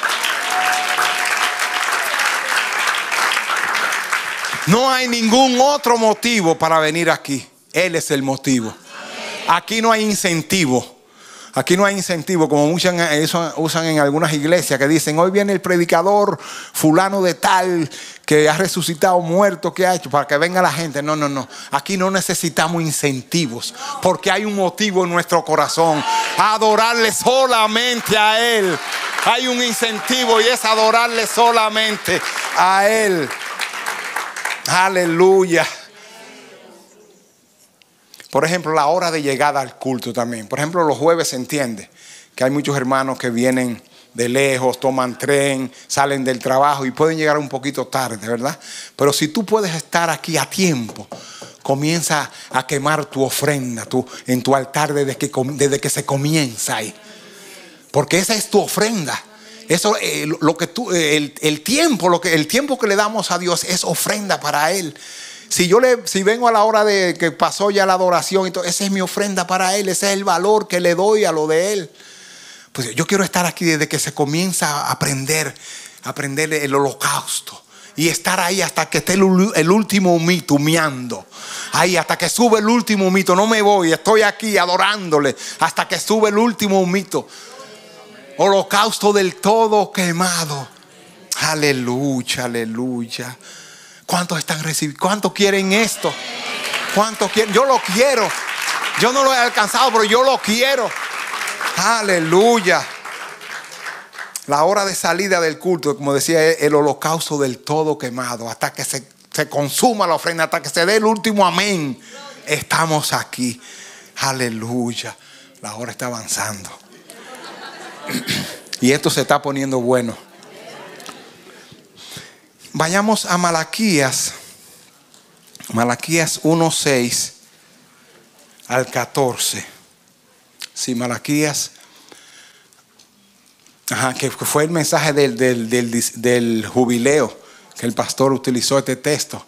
No hay ningún otro motivo para venir aquí. Él es el motivo. Aquí no hay incentivo. Aquí no hay incentivo, como muchas eso usan en algunas iglesias, que dicen: hoy viene el predicador fulano de tal, que ha resucitado muerto, que ha hecho, para que venga la gente. No, no, no. Aquí no necesitamos incentivos, porque hay un motivo en nuestro corazón: adorarle solamente a Él. Hay un incentivo y es adorarle solamente a Él. Aleluya. Por ejemplo, la hora de llegada al culto también. Por ejemplo, los jueves se entiende que hay muchos hermanos que vienen de lejos, toman tren, salen del trabajo y pueden llegar un poquito tarde, ¿verdad? Pero si tú puedes estar aquí a tiempo, comienza a quemar tu ofrenda tu, en tu altar desde que, desde que se comienza ahí. Porque esa es tu ofrenda. Eso, eh, lo que tú, el, el tiempo, lo que, el tiempo que le damos a Dios es ofrenda para Él. Si yo le, si vengo a la hora de que pasó ya la adoración, entonces esa es mi ofrenda para Él, ese es el valor que le doy a lo de Él. Pues yo quiero estar aquí desde que se comienza a aprender, a aprender el holocausto y estar ahí hasta que esté el, el último humito humeando. Ahí hasta que sube el último humito. No me voy, estoy aquí adorándole hasta que sube el último humito. Holocausto del todo quemado. Aleluya, aleluya. ¿Cuántos están recibiendo? ¿Cuántos quieren esto? ¿Cuántos quieren? Yo lo quiero. Yo no lo he alcanzado, pero yo lo quiero. Aleluya. La hora de salida del culto, como decía, es el holocausto del todo quemado. Hasta que se, se consuma la ofrenda, hasta que se dé el último amén. Estamos aquí. Aleluya. La hora está avanzando. Y esto se está poniendo bueno. Vayamos a Malaquías. Malaquías uno seis al catorce. Sí, Malaquías. Ajá, que fue el mensaje del, del, del, del jubileo, que el pastor utilizó este texto.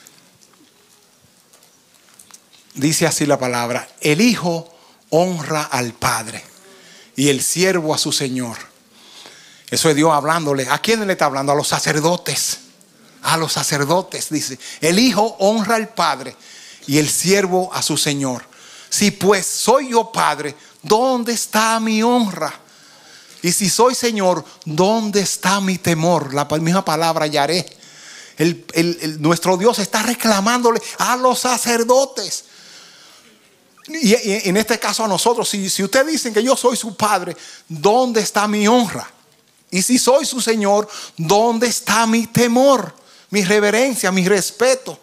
Dice así la palabra: el hijo honra al padre y el siervo a su señor. Eso es Dios hablándole. ¿A quién le está hablando? A los sacerdotes. A los sacerdotes dice: el hijo honra al padre y el siervo a su señor. Si pues soy yo padre, ¿dónde está mi honra? Y si soy señor, ¿dónde está mi temor? La misma palabra Yaré. El, el, el, nuestro Dios está reclamándole a los sacerdotes. Y, y en este caso a nosotros, si, si ustedes dicen que yo soy su padre, ¿dónde está mi honra? Y si soy su señor, ¿dónde está mi temor? Mi reverencia, mi respeto.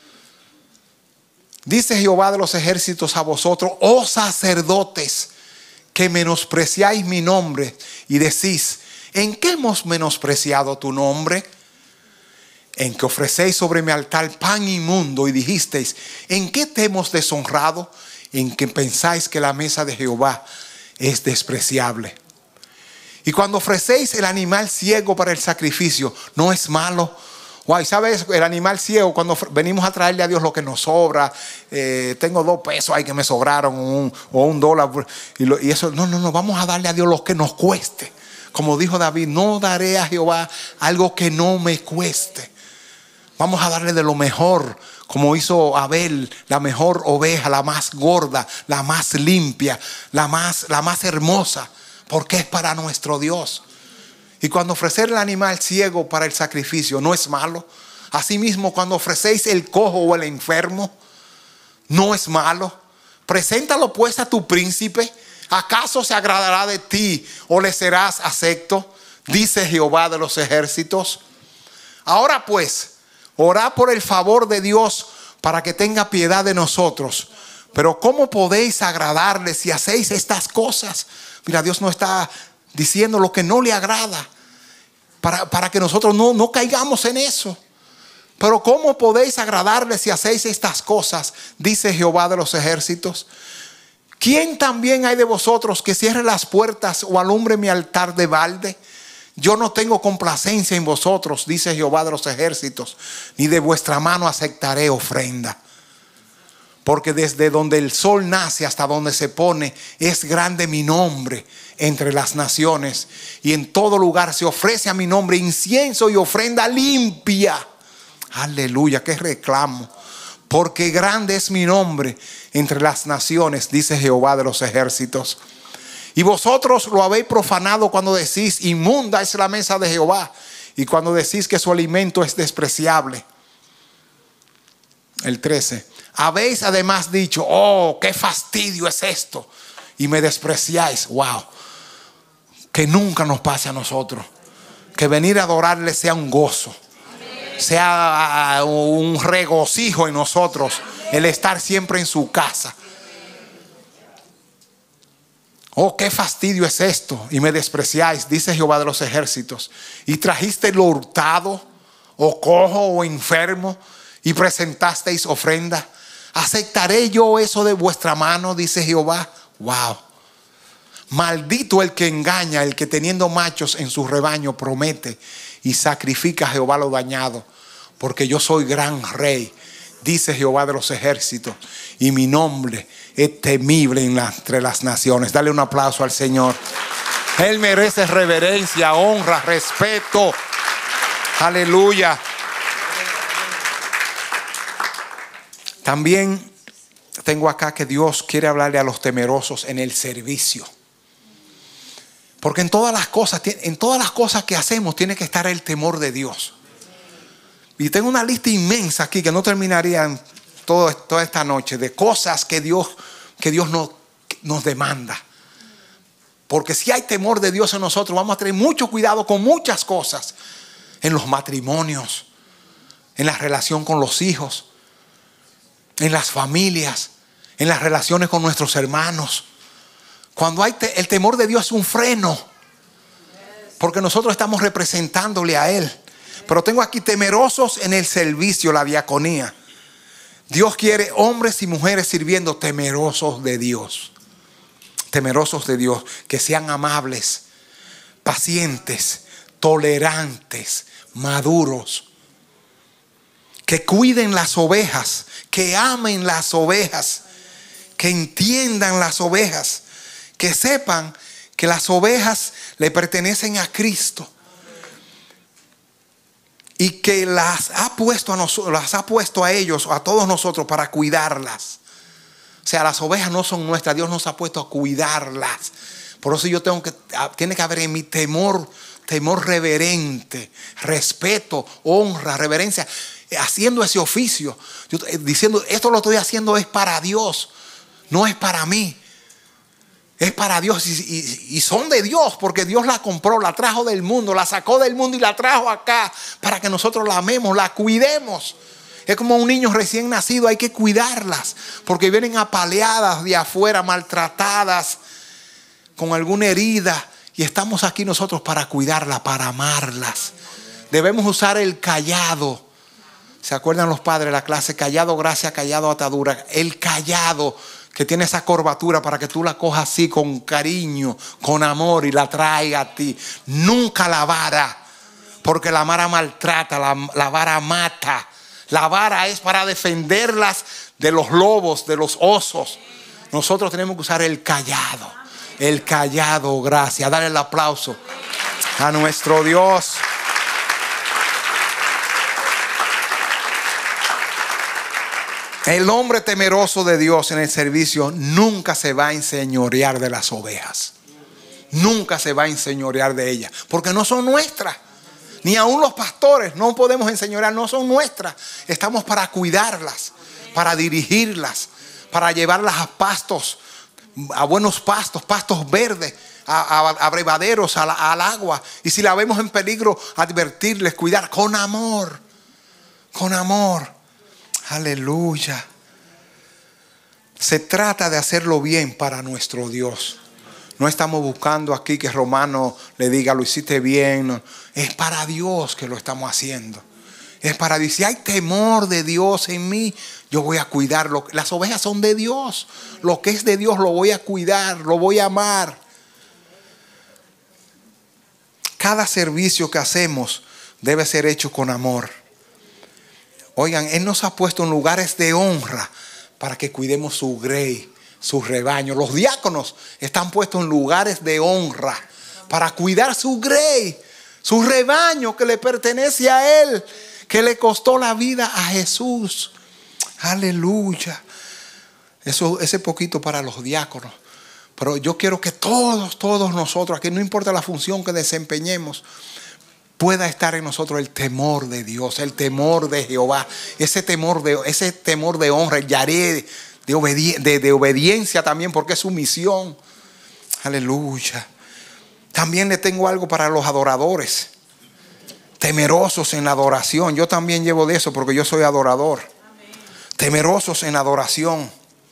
Dice Jehová de los ejércitos a vosotros, oh sacerdotes, que menospreciáis mi nombre y decís: ¿en qué hemos menospreciado tu nombre? En que ofrecéis sobre mi altar pan inmundo y dijisteis: ¿en qué te hemos deshonrado? En que pensáis que la mesa de Jehová es despreciable. Y cuando ofrecéis el animal ciego para el sacrificio, ¿no es malo? Guay, ¿sabes? El animal ciego, cuando venimos a traerle a Dios lo que nos sobra, eh, tengo dos pesos ahí que me sobraron, un, o un dólar, y, lo, y eso, no, no, no, vamos a darle a Dios lo que nos cueste. Como dijo David, no daré a Jehová algo que no me cueste. Vamos a darle de lo mejor, como hizo Abel, la mejor oveja, la más gorda, la más limpia, la más, la más hermosa, porque es para nuestro Dios. Y cuando ofrecer el animal ciego para el sacrificio no es malo. Asimismo, cuando ofrecéis el cojo o el enfermo, no es malo. Preséntalo pues a tu príncipe. ¿Acaso se agradará de ti o le serás acepto? Dice Jehová de los ejércitos. Ahora pues, orad por el favor de Dios para que tenga piedad de nosotros. Pero ¿cómo podéis agradarle si hacéis estas cosas? Mira, Dios no está diciendo lo que no le agrada, para, para que nosotros no, no caigamos en eso. Pero ¿cómo podéis agradarle si hacéis estas cosas? Dice Jehová de los ejércitos. ¿Quién también hay de vosotros que cierre las puertas o alumbre mi altar de balde? Yo no tengo complacencia en vosotros, dice Jehová de los ejércitos, ni de vuestra mano aceptaré ofrenda. Porque desde donde el sol nace hasta donde se pone, es grande mi nombre entre las naciones. Y en todo lugar se ofrece a mi nombre incienso y ofrenda limpia. Aleluya, qué reclamo. Porque grande es mi nombre entre las naciones, dice Jehová de los ejércitos. Y vosotros lo habéis profanado cuando decís: inmunda es la mesa de Jehová. Y cuando decís que su alimento es despreciable. El trece. Habéis además dicho: oh, qué fastidio es esto, y me despreciáis. Wow. Que nunca nos pase a nosotros. Que venir a adorarle sea un gozo, sea un regocijo en nosotros, el estar siempre en su casa. Oh, qué fastidio es esto, y me despreciáis, dice Jehová de los ejércitos. Y trajiste lo hurtado, o cojo, o enfermo, y presentasteis ofrenda. ¿Aceptaré yo eso de vuestra mano? Dice Jehová. Wow. Maldito el que engaña, el que teniendo machos en su rebaño promete y sacrifica a Jehová lo dañado. Porque yo soy gran rey, dice Jehová de los ejércitos, y mi nombre es temible en la, entre las naciones. Dale un aplauso al Señor. Él merece reverencia, honra, respeto. Aleluya. También tengo acá que Dios quiere hablarle a los temerosos en el servicio. Porque en todas las cosas, en todas las cosas que hacemos tiene que estar el temor de Dios. Y tengo una lista inmensa aquí que no terminaría en todo, toda esta noche de cosas que Dios, que Dios nos, nos demanda. Porque si hay temor de Dios en nosotros, vamos a tener mucho cuidado con muchas cosas. En los matrimonios, en la relación con los hijos, en las familias, en las relaciones con nuestros hermanos. Cuando hay te- el temor de Dios es un freno, porque nosotros estamos representándole a Él. Pero tengo aquí temerosos en el servicio, la diaconía. Dios quiere hombres y mujeres sirviendo temerosos de Dios. Temerosos de Dios, que sean amables, pacientes, tolerantes, maduros, que cuiden las ovejas, que amen las ovejas, que entiendan las ovejas, que sepan que las ovejas le pertenecen a Cristo y que las ha puesto a nosotros, las ha puesto a ellos, a todos nosotros, para cuidarlas. O sea, las ovejas no son nuestras, Dios nos ha puesto a cuidarlas. Por eso yo tengo que, tiene que haber en mi temor, temor reverente, respeto, honra, reverencia, haciendo ese oficio, yo, diciendo, esto lo estoy haciendo es para Dios, no es para mí, es para Dios. Y, y, y son de Dios, porque Dios la compró, la trajo del mundo, la sacó del mundo y la trajo acá para que nosotros la amemos, la cuidemos. Es como un niño recién nacido, hay que cuidarlas, porque vienen apaleadas de afuera, maltratadas, con alguna herida, y estamos aquí nosotros para cuidarlas, para amarlas. Debemos usar el cayado. ¿Se acuerdan los padres de la clase? Cayado, gracia, cayado, atadura. El cayado que tiene esa curvatura para que tú la cojas así con cariño, con amor, y la traiga a ti. Nunca la vara, porque la vara maltrata, la, la vara mata. La vara es para defenderlas de los lobos, de los osos. Nosotros tenemos que usar el cayado. El cayado, gracias. Dale el aplauso a nuestro Dios. El hombre temeroso de Dios en el servicio nunca se va a enseñorear de las ovejas. Nunca se va a enseñorear de ellas, porque no son nuestras. Ni aún los pastores no podemos enseñorear, no son nuestras. Estamos para cuidarlas, para dirigirlas, para llevarlas a pastos, a buenos pastos, pastos verdes, a, a, a abrevaderos, a la, al agua. Y si la vemos en peligro, advertirles, cuidar con amor, con amor. Aleluya. Se trata de hacerlo bien para nuestro Dios. No estamos buscando aquí que Romano le diga lo hiciste bien. No. Es para Dios que lo estamos haciendo. Es para Dios. Si hay temor de Dios en mí, yo voy a cuidarlo. Las ovejas son de Dios. Lo que es de Dios lo voy a cuidar, lo voy a amar. Cada servicio que hacemos debe ser hecho con amor. Oigan, Él nos ha puesto en lugares de honra para que cuidemos su grey, su rebaño. Los diáconos están puestos en lugares de honra para cuidar su grey, su rebaño que le pertenece a Él, que le costó la vida a Jesús. Aleluya. Eso, ese poquito para los diáconos. Pero yo quiero que todos, todos nosotros, aquí no importa la función que desempeñemos, pueda estar en nosotros el temor de Dios, el temor de Jehová, ese temor de, ese temor de honra, el yaré de, obedi- de, de obediencia también, porque es su misión. Aleluya. También le tengo algo para los adoradores, temerosos en la adoración. Yo también llevo de eso porque yo soy adorador. Amén. Temerosos en la adoración.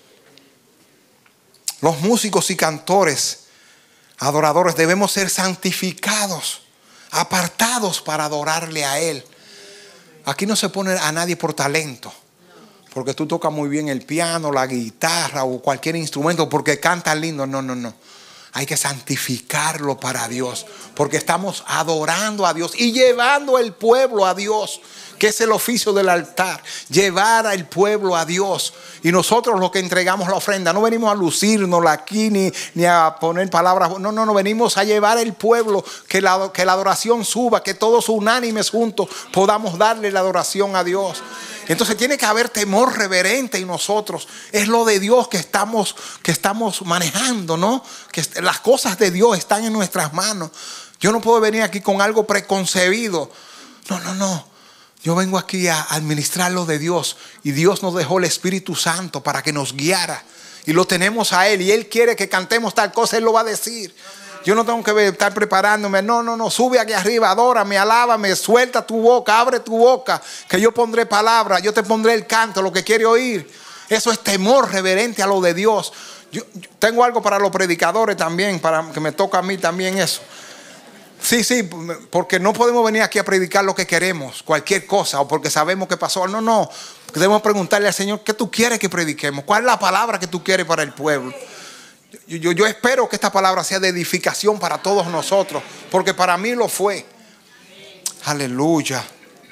Los músicos y cantores, adoradores, debemos ser santificados, apartados para adorarle a Él. Aquí no se pone a nadie por talento, porque tú tocas muy bien el piano, la guitarra o cualquier instrumento, porque cantas lindo. No, no, no. Hay que santificarlo para Dios, porque estamos adorando a Dios y llevando el pueblo a Dios, que es el oficio del altar, llevar al pueblo a Dios. Y nosotros los que entregamos la ofrenda, no venimos a lucirnos aquí ni, ni a poner palabras, no, no, no, venimos a llevar el pueblo, que la, que la adoración suba, que todos unánimes juntos podamos darle la adoración a Dios. Entonces tiene que haber temor reverente en nosotros. Es lo de Dios que estamos, que estamos manejando, ¿no? Que las cosas de Dios están en nuestras manos. Yo no puedo venir aquí con algo preconcebido. No, no, no. Yo vengo aquí a administrar lo de Dios. Y Dios nos dejó el Espíritu Santo para que nos guiara. Y lo tenemos a Él. Y Él quiere que cantemos tal cosa. Él lo va a decir. Yo no tengo que estar preparándome. No, no, no. Sube aquí arriba, adórame, alábame, suelta tu boca, abre tu boca. Que yo pondré palabra, yo te pondré el canto, lo que quiere oír. Eso es temor reverente a lo de Dios. Yo, yo tengo algo para los predicadores también, para que me toca a mí también eso. Sí, sí, porque no podemos venir aquí a predicar lo que queremos, cualquier cosa, o porque sabemos que pasó. No, no. Debemos preguntarle al Señor, ¿qué tú quieres que prediquemos? ¿Cuál es la palabra que tú quieres para el pueblo? Yo, yo, yo espero que esta palabra sea de edificación para todos nosotros, porque para mí lo fue. Aleluya.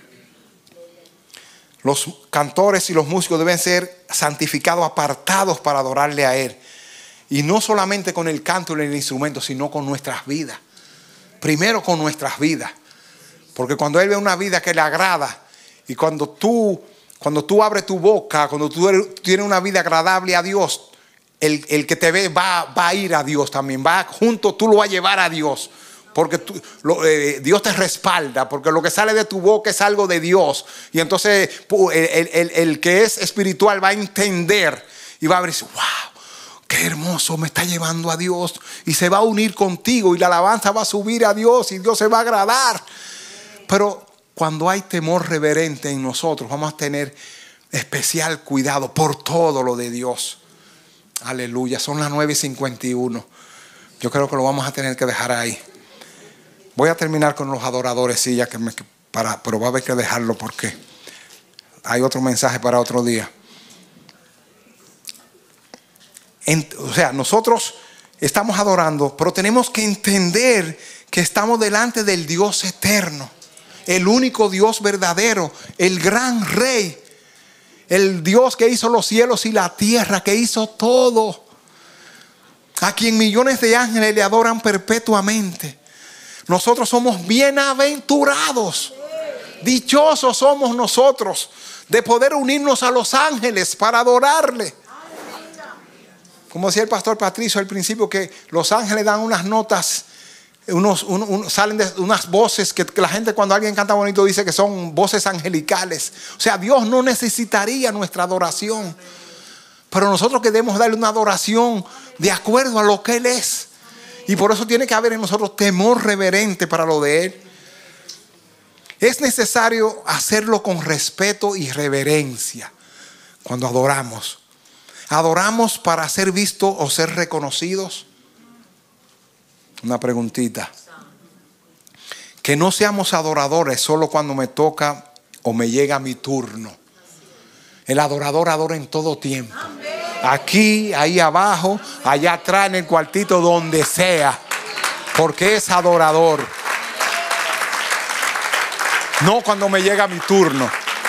Los cantores y los músicos deben ser santificados, apartados para adorarle a Él. Y no solamente con el canto y el instrumento, sino con nuestras vidas. Primero con nuestras vidas. Porque cuando Él ve una vida que le agrada, y cuando tú, cuando tú abres tu boca, cuando tú tienes una vida agradable a Dios, El, el que te ve va, va a ir a Dios también. Va junto, tú lo vas a llevar a Dios. Porque tú, lo, eh, Dios te respalda. Porque lo que sale de tu boca es algo de Dios. Y entonces el, el, el que es espiritual va a entender. Y va a decir, wow, qué hermoso, me está llevando a Dios. Y se va a unir contigo. Y la alabanza va a subir a Dios. Y Dios se va a agradar. Pero cuando hay temor reverente en nosotros, vamos a tener especial cuidado por todo lo de Dios. Aleluya, son las nueve y cincuenta y uno. Yo creo que lo vamos a tener que dejar ahí. Voy a terminar con los adoradores, sí, ya que me, para, pero va a haber que dejarlo porque hay otro mensaje para otro día. En, o sea, nosotros estamos adorando, pero tenemos que entender que estamos delante del Dios eterno, el único Dios verdadero, el gran Rey. El Dios que hizo los cielos y la tierra, que hizo todo. A quien millones de ángeles le adoran perpetuamente. Nosotros somos bienaventurados. Dichosos somos nosotros de poder unirnos a los ángeles para adorarle. Como decía el pastor Patricio al principio, que los ángeles dan unas notas, unos, un, un, salen de unas voces que, que la gente cuando alguien canta bonito dice que son voces angelicales. O sea, Dios no necesitaría nuestra adoración, pero nosotros queremos darle una adoración de acuerdo a lo que Él es. Y por eso tiene que haber en nosotros temor reverente para lo de Él. Es necesario hacerlo con respeto y reverencia cuando adoramos. ¿Adoramos para ser vistos o ser reconocidos? Una preguntita. Que no seamos adoradores solo cuando me toca o me llega mi turno. El adorador adora en todo tiempo. Aquí, ahí abajo, allá atrás en el cuartito, donde sea. Porque es adorador. No cuando me llega mi turno.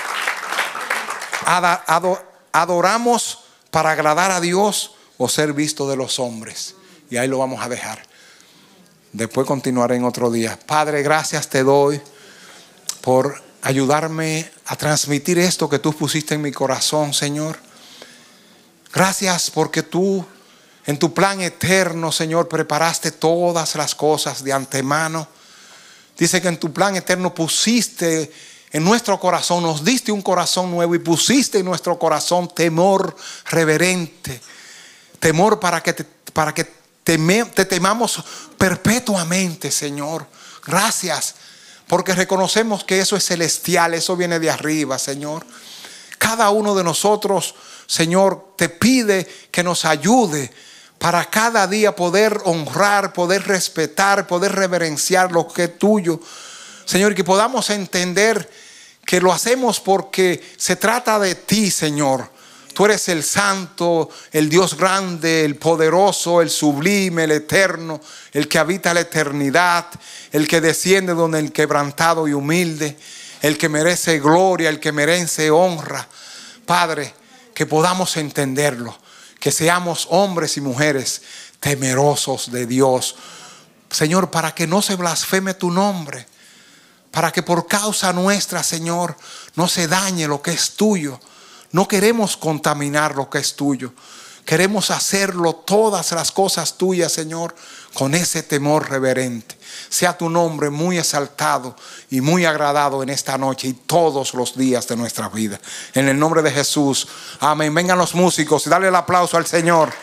Adoramos para agradar a Dios o ser visto de los hombres. Y ahí lo vamos a dejar. Después continuaré en otro día. Padre, gracias te doy por ayudarme a transmitir esto que tú pusiste en mi corazón, Señor. Gracias porque tú, en tu plan eterno, Señor, preparaste todas las cosas de antemano. Dice que en tu plan eterno pusiste en nuestro corazón, nos diste un corazón nuevo y pusiste en nuestro corazón temor reverente. Temor para que te, para que Teme, te temamos perpetuamente, Señor. Gracias, porque reconocemos que eso es celestial, eso viene de arriba, Señor. Cada uno de nosotros, Señor, te pide que nos ayude para cada día poder honrar, poder respetar, poder reverenciar lo que es tuyo, Señor, y que podamos entender que lo hacemos porque se trata de ti, Señor. Tú eres el santo, el Dios grande, el poderoso, el sublime, el eterno, el que habita la eternidad, el que desciende donde el quebrantado y humilde, el que merece gloria, el que merece honra. Padre, que podamos entenderlo, que seamos hombres y mujeres temerosos de Dios, Señor, para que no se blasfeme tu nombre, para que por causa nuestra, Señor, no se dañe lo que es tuyo. No queremos contaminar lo que es tuyo. Queremos hacerlo, todas las cosas tuyas, Señor, con ese temor reverente. Sea tu nombre muy exaltado y muy agradado en esta noche y todos los días de nuestra vida. En el nombre de Jesús. Amén. Vengan los músicos y dale el aplauso al Señor.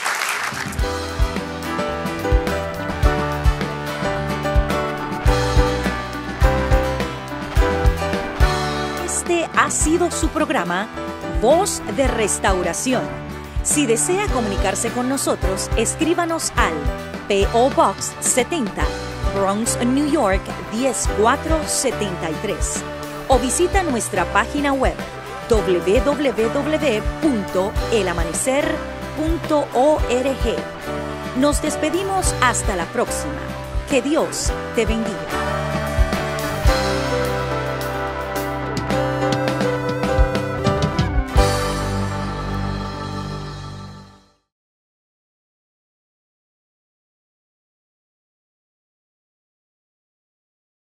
Este ha sido su programa Voz de Restauración. Si desea comunicarse con nosotros, escríbanos al P O Box setenta, Bronx, New York diez mil cuatrocientos setenta y tres o visita nuestra página web w w w punto el amanecer punto org. Nos despedimos hasta la próxima. Que Dios te bendiga.